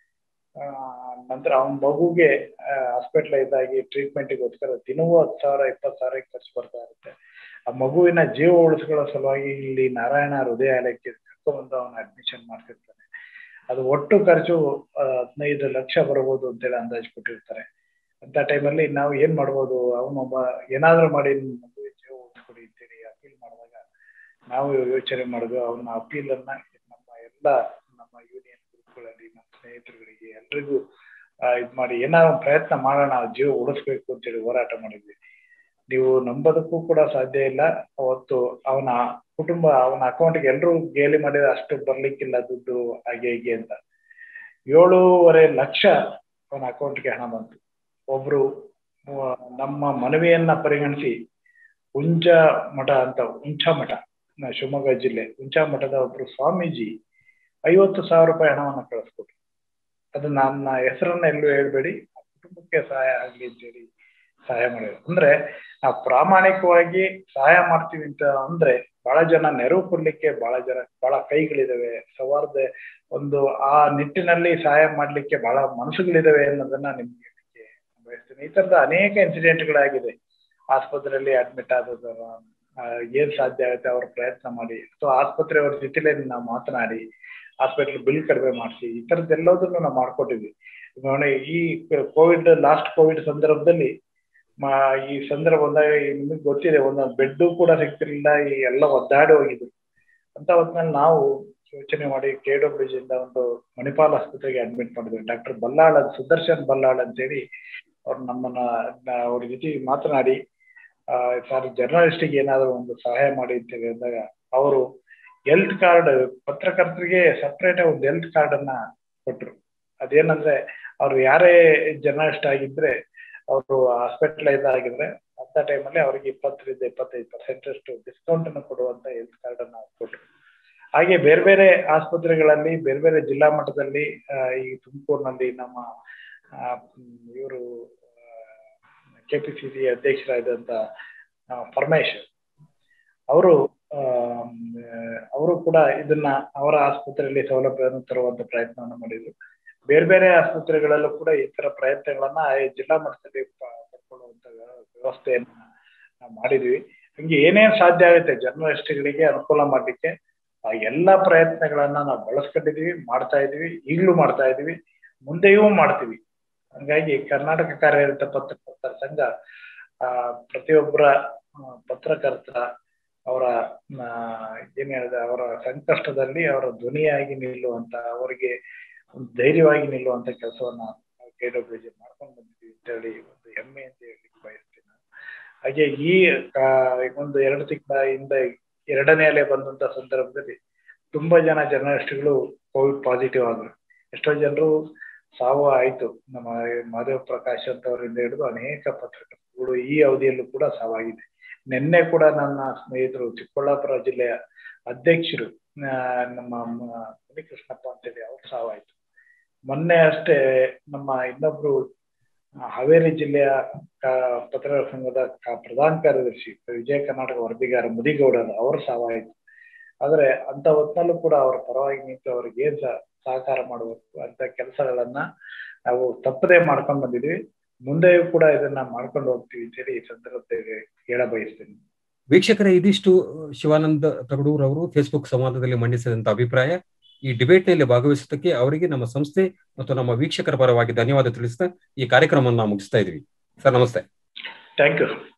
ನಂತರ ಅವನ ಮಗುಗೆ ಹಾಸ್ಪಿಟ್ಲ್ ಇದ್ದಾಗಿ ಟ್ರೀಟ್ಮೆಂಟ್ಗೋಸ್ಕರ ದಿನವೂ 10,000 20,000 ಖರ್ಚು ಬರ್ತಾ ಇರುತ್ತೆ. ಆ ಮಗುವಿನ ಜೀವ ಉಳಿಸ್ಕೊಳ್ಳೋ ಸಲುವಾಗಿ ಇಲ್ಲಿ ನಾರಾಯಣ ಹೃದಯಾಲಯಕ್ಕೆ ಕರ್ಕೊಂಡ್ಬಂದು ಅವನ ಅಡ್ಮಿಷನ್ ಮಾಡ್ತಿರ್ತಾನೆ. ಅದು ಒಟ್ಟು ಖರ್ಚು 15 ಲಕ್ಷ ಬರ್ಬೋದು ಅಂತೇಳಿ ಅಂದಾಜು ಕೊಟ್ಟಿರ್ತಾರೆ. ಅಂತ ಟೈಮಲ್ಲಿ ನಾವು ಏನ್ ಮಾಡ್ಬೋದು, ಅವನೊಬ್ಬ ಏನಾದ್ರೂ ಮಾಡಿ ಮಗುವಿನ ಜೀವ ಉಳಿಸ್ಕೊಡಿ ಅಂತೇಳಿ ಅಪೀಲ್ ಮಾಡಿದಾಗ ನಾವು ಯೋಚನೆ ಮಾಡಿದ್ವಿ. ಅವನ ಅಪೀಲನ್ನ ನಮ್ಮ ಯೂನಿಯನ್ ಗ್ರೂಪ್ಗಳಲ್ಲಿ, ನಮ್ಮ ಸ್ನೇಹಿತರುಗಳಿಗೆ ಎಲ್ರಿಗೂ ಇದ್ ಮಾಡಿ ಏನಾದ್ರು ಪ್ರಯತ್ನ ಮಾಡೋಣ, ಜೀವ ಉಳಿಸ್ಬೇಕು ಅಂತೇಳಿ ಹೋರಾಟ ಮಾಡಿದ್ವಿ. ನೀವು ನಂಬೋದಕ್ಕೂ ಕೂಡ ಸಾಧ್ಯ ಇಲ್ಲ, ಅವತ್ತು ಅವನ ಕುಟುಂಬ, ಅವನ ಅಕೌಂಟ್ಗೆ ಎಲ್ಲರೂ ಗೇಲಿ ಮಾಡಿದ್ರೆ ಅಷ್ಟು ಬರ್ಲಿಕ್ಕಿಲ್ಲ ದುಡ್ಡು, ಹಾಗೆ ಹೀಗೆ ಅಂತ 7.5 ಲಕ್ಷ ಅವನ ಅಕೌಂಟ್ಗೆ ಹಣ ಬಂತು. ಒಬ್ರು ನಮ್ಮ ಮನವಿಯನ್ನ ಪರಿಗಣಿಸಿ ಹುಂಚಾ ಮಠ, ಶಿವಮೊಗ್ಗ ಜಿಲ್ಲೆ ಹುಂಚಾ ಮಠದ ಒಬ್ರು ಸ್ವಾಮೀಜಿ 50,000 ರೂಪಾಯಿ ಹಣವನ್ನ ಕಳಿಸ್ಕೊಟ್ರು. ಅದು ನನ್ನ ಹೆಸರನ್ನ ಎಲ್ಲೂ ಹೇಳ್ಬೇಡಿ, ಆ ಕುಟುಂಬಕ್ಕೆ ಸಹಾಯ ಆಗ್ಲಿ ಅಂತೇಳಿ ಸಹಾಯ ಮಾಡಿದ್ರು. ಅಂದ್ರೆ ನಾವು ಪ್ರಾಮಾಣಿಕವಾಗಿ ಸಹಾಯ ಮಾಡ್ತೀವಿ ಅಂತ ಅಂದ್ರೆ ಬಹಳ ಜನ ನೆರವು ಕೊಡ್ಲಿಕ್ಕೆ ಬಹಳ ಕೈಗಳಿದಾವೆ, ಸವಾರದ ಒಂದು ಆ ನಿಟ್ಟಿನಲ್ಲಿ ಸಹಾಯ ಮಾಡ್ಲಿಕ್ಕೆ ಬಹಳ ಮನಸ್ಸುಗಳಿದಾವೆ ಅನ್ನೋದನ್ನ ನಿಮ್ಗೆ ಬಯಸ್ತೀನಿ. ಈ ತರದ ಅನೇಕ ಇನ್ಸಿಡೆಂಟ್ಗಳಾಗಿದೆ. ಆಸ್ಪತ್ರೆಯಲ್ಲಿ ಅಡ್ಮಿಟ್ ಆದದ ಏನ್ ಸಾಧ್ಯ ಆಗುತ್ತೆ ಅವ್ರ ಪ್ರಯತ್ನ ಮಾಡಿ, ಅಥವಾ ಆಸ್ಪತ್ರೆಯವ್ರ ಜೊತೆಲೇ ನಾವು ಮಾತನಾಡಿ ಹಾಸ್ಪಿಟಲ್ ಬಿಲ್ ಕಡಿಮೆ ಮಾಡಿಸಿ, ಈ ತರದ್ದೆಲ್ಲದನ್ನು ನಾವು ಮಾಡ್ಕೊಟ್ಟಿದ್ವಿ. ನೋಡಿ, ಈ ಲಾಸ್ಟ್ ಕೋವಿಡ್ ಸಂದರ್ಭದಲ್ಲಿ ಈ ಸಂದರ್ಭ ಬಂದಾಗ ನಿಮಗೆ ಗೊತ್ತಿದೆ, ಒಂದೊಂದು ಬೆಡ್ ಕೂಡ ಸಿಗ್ತಿರ್ಲಿಲ್ಲ, ಈ ಎಲ್ಲ ಒದ್ದಾಡಿ ಹೋಗಿದ್ರು. ಅಂತ ಹೊತ್ತಿನಲ್ಲಿ ನಾವು ಯೋಚನೆ ಮಾಡಿ KWG ಇಂದ ಒಂದು ಮಣಿಪಾಲ್ ಆಸ್ಪತ್ರೆಗೆ ಅಡ್ಮಿಟ್ ಮಾಡಿದ್ವಿ. ಡಾಕ್ಟರ್ ಬಲ್ಲಾಳ್ ಸುದರ್ಶನ್ ಬಲ್ಲಾಳ್ ಅಂತೇಳಿ ಅವ್ರು ನಮ್ಮನ್ನ ಅವ್ರ ಜೊತೆ ಮಾತನಾಡಿ ಸರ್ ಜರ್ನಲಿಸ್ಟಿಗೆ ಏನಾದ್ರು ಒಂದು ಸಹಾಯ ಮಾಡಿ ಅಂತ ಹೇಳಿದಾಗ ಅವರು ಹೆಲ್ತ್ ಕಾರ್ಡ್ ಪತ್ರಕರ್ತರಿಗೆ ಸಪ್ರೇಟ್ ಒಂದು ಹೆಲ್ತ್ ಕಾರ್ಡ್ ಅನ್ನ ಕೊಟ್ರು. ಅದೇನಂದ್ರೆ ಅವ್ರು ಯಾರೇ ಜರ್ನಲಿಸ್ಟ್ ಆಗಿದ್ರೆ ಅವರು ಹಾಸ್ಪಿಟಲೈಸ್ ಆಗಿದ್ರೆ ಅಂತ ಟೈಮಲ್ಲಿ ಅವ್ರಿಗೆ 20-25% ಅಷ್ಟು ಡಿಸ್ಕೌಂಟ್ ಅನ್ನು ಕೊಡುವಂತ ಹೆಲ್ತ್ ಕಾರ್ಡ್ ಅನ್ನ ಕೊಟ್ರು. ಹಾಗೆ ಬೇರೆ ಬೇರೆ ಆಸ್ಪತ್ರೆಗಳಲ್ಲಿ ಬೇರೆ ಬೇರೆ ಜಿಲ್ಲಾ ಮಟ್ಟದಲ್ಲಿ ಈ ತುಮಕೂರಿನಲ್ಲಿ ನಮ್ಮ ಇವರು KPCC ಅಧ್ಯಕ್ಷರಾದಂತ ಪರಮೇಶ್ ಅವರು ಕೂಡ ಇದನ್ನ ಅವರ ಆಸ್ಪತ್ರೆಯಲ್ಲಿ ಸೌಲಭ್ಯವನ್ನು ತರುವಂತ ಪ್ರಯತ್ನವನ್ನು ಮಾಡಿದ್ರು. ಬೇರೆ ಬೇರೆ ಆಸ್ಪತ್ರೆಗಳಲ್ಲೂ ಕೂಡ ಈ ತರ ಪ್ರಯತ್ನಗಳನ್ನ ಜಿಲ್ಲಾ ಮಟ್ಟದಲ್ಲಿ ಪಡ್ಕೊಳ್ಳುವಂತ ವ್ಯವಸ್ಥೆಯನ್ನ ನಾವು ಮಾಡಿದ್ವಿ. ಹಂಗೆ ಏನೇನ್ ಸಾಧ್ಯ ಆಗುತ್ತೆ ಜರ್ನಲಿಸ್ಟ್ಗಳಿಗೆ ಅನುಕೂಲ ಮಾಡ್ಲಿಕ್ಕೆ ಆ ಎಲ್ಲಾ ಪ್ರಯತ್ನಗಳನ್ನ ನಾವು ಬಳಸ್ಕೊಂಡಿದೀವಿ, ಮಾಡ್ತಾ ಇದೀವಿ, ಈಗಲೂ ಮಾಡ್ತಾ ಇದೀವಿ, ಮುಂದೆಯೂ ಮಾಡ್ತೀವಿ. ಹಂಗಾಗಿ ಕರ್ನಾಟಕ ಕಾರ್ಯನಿರತ ಪತ್ರಕರ್ತರ ಸಂಘ ಪ್ರತಿಯೊಬ್ಬರ ಪತ್ರಕರ್ತರ ಅವರ ಏನ್ ಹೇಳಿದೆ ಅವರ ಸಂಕಷ್ಟದಲ್ಲಿ ಅವರ ಧ್ವನಿಯಾಗಿ ನಿಲ್ಲುವಂತ ಅವರಿಗೆ ಒಂದು ಧೈರ್ಯವಾಗಿ ನಿಲ್ಲುವಂತ ಕೆಲಸವನ್ನ KWG ಮಾಡ್ಕೊಂಡು ಬಂದಿದ್ದೀವಿ ಅಂತ ಹೇಳಿ ಒಂದು ಹೆಮ್ಮೆ ಅಂತ ಹೇಳಿ ಬಯಸ್ತೀನಿ. ಹಾಗೆ ಈ ಒಂದು 2 ತಿಂಗಳಿಂದ 2ನೇ ಅಲೆ ಬಂದಂತ ಸಂದರ್ಭದಲ್ಲಿ ತುಂಬಾ ಜನ ಜರ್ನಲಿಸ್ಟ್ಗಳು ಕೋವಿಡ್ ಪಾಸಿಟಿವ್ ಆದ್ರು. ಎಷ್ಟೋ ಜನರು ಸಾವು ಆಯ್ತು. ನಮ್ಮ ಮಾಧವ ಪ್ರಕಾಶ್ ಅಂತವರಿಂದ ಹಿಡಿದು ಅನೇಕ ಪತ್ರಕರ್ತರು ಈ ಅವಧಿಯಲ್ಲೂ ಕೂಡ ಸಾವಾಗಿದೆ. ನಿನ್ನೆ ಕೂಡ ನನ್ನ ಸ್ನೇಹಿತರು ಚಿಕ್ಕಬಳ್ಳಾಪುರ ಜಿಲ್ಲೆಯ ಅಧ್ಯಕ್ಷರು ನಮ್ಮ ಮುನಿಕೃಷ್ಣಪ್ಪ ಅಂತೇಳಿ ಅವ್ರು ಸಾವಾಯ್ತು. ಮೊನ್ನೆ ಅಷ್ಟೇ ನಮ್ಮ ಇನ್ನೊಬ್ರು ಹಾವೇರಿ ಜಿಲ್ಲೆಯ ಪತ್ರಕರ್ತರ ಸಂಘದ ಪ್ರಧಾನ ಕಾರ್ಯದರ್ಶಿ ವಿಜಯ ಕರ್ನಾಟಕ ವರದಿಗಾರ ಮುದಿಗೌಡ ಅವರು ಸಾವಾಯಿತು. ಆದ್ರೆ ಅಂತ ಹೊತ್ತಿನಲ್ಲೂ ಕೂಡ ಅವರ ಪರವಾಗಿ ನಿಂತು ಅವ್ರಿಗೆ ಏನ್ ಸಹಕಾರ ಮಾಡಬೇಕು ಅಂತ ಕೆಲಸಗಳನ್ನ ನಾವು ತಪ್ಪದೇ ಮಾಡ್ಕೊಂಡು ಬಂದಿದ್ವಿ. ಮುಂದೆಯೂ ಕೂಡ ಇದನ್ನ ಮಾಡ್ಕೊಂಡು ಹೋಗ್ತೀವಿ ಅಂತೇಳಿ ಈ ಸಂದರ್ಭದಲ್ಲಿ ಹೇಳ ಬಯಸ್ತೀನಿ. ವೀಕ್ಷಕರೇ, ಇದಿಷ್ಟು ಶಿವಾನಂದ ತಗಡೂರ್ ಅವರು ಫೇಸ್ಬುಕ್ ಸಂವಾದದಲ್ಲಿ ಮಂಡಿಸಿದಂತ ಅಭಿಪ್ರಾಯ. ಈ ಡಿಬೇಟ್ ನಲ್ಲಿ ಭಾಗವಹಿಸೋದಕ್ಕೆ ಅವರಿಗೆ ನಮ್ಮ ಸಂಸ್ಥೆ ಮತ್ತು ನಮ್ಮ ವೀಕ್ಷಕರ ಪರವಾಗಿ ಧನ್ಯವಾದ ತಿಳಿಸ್ತಾ ಈ ಕಾರ್ಯಕ್ರಮವನ್ನು ನಾವು ಮುಗಿಸ್ತಾ ಇದೀವಿ. ಸರ್ ನಮಸ್ತೆ. Thank you.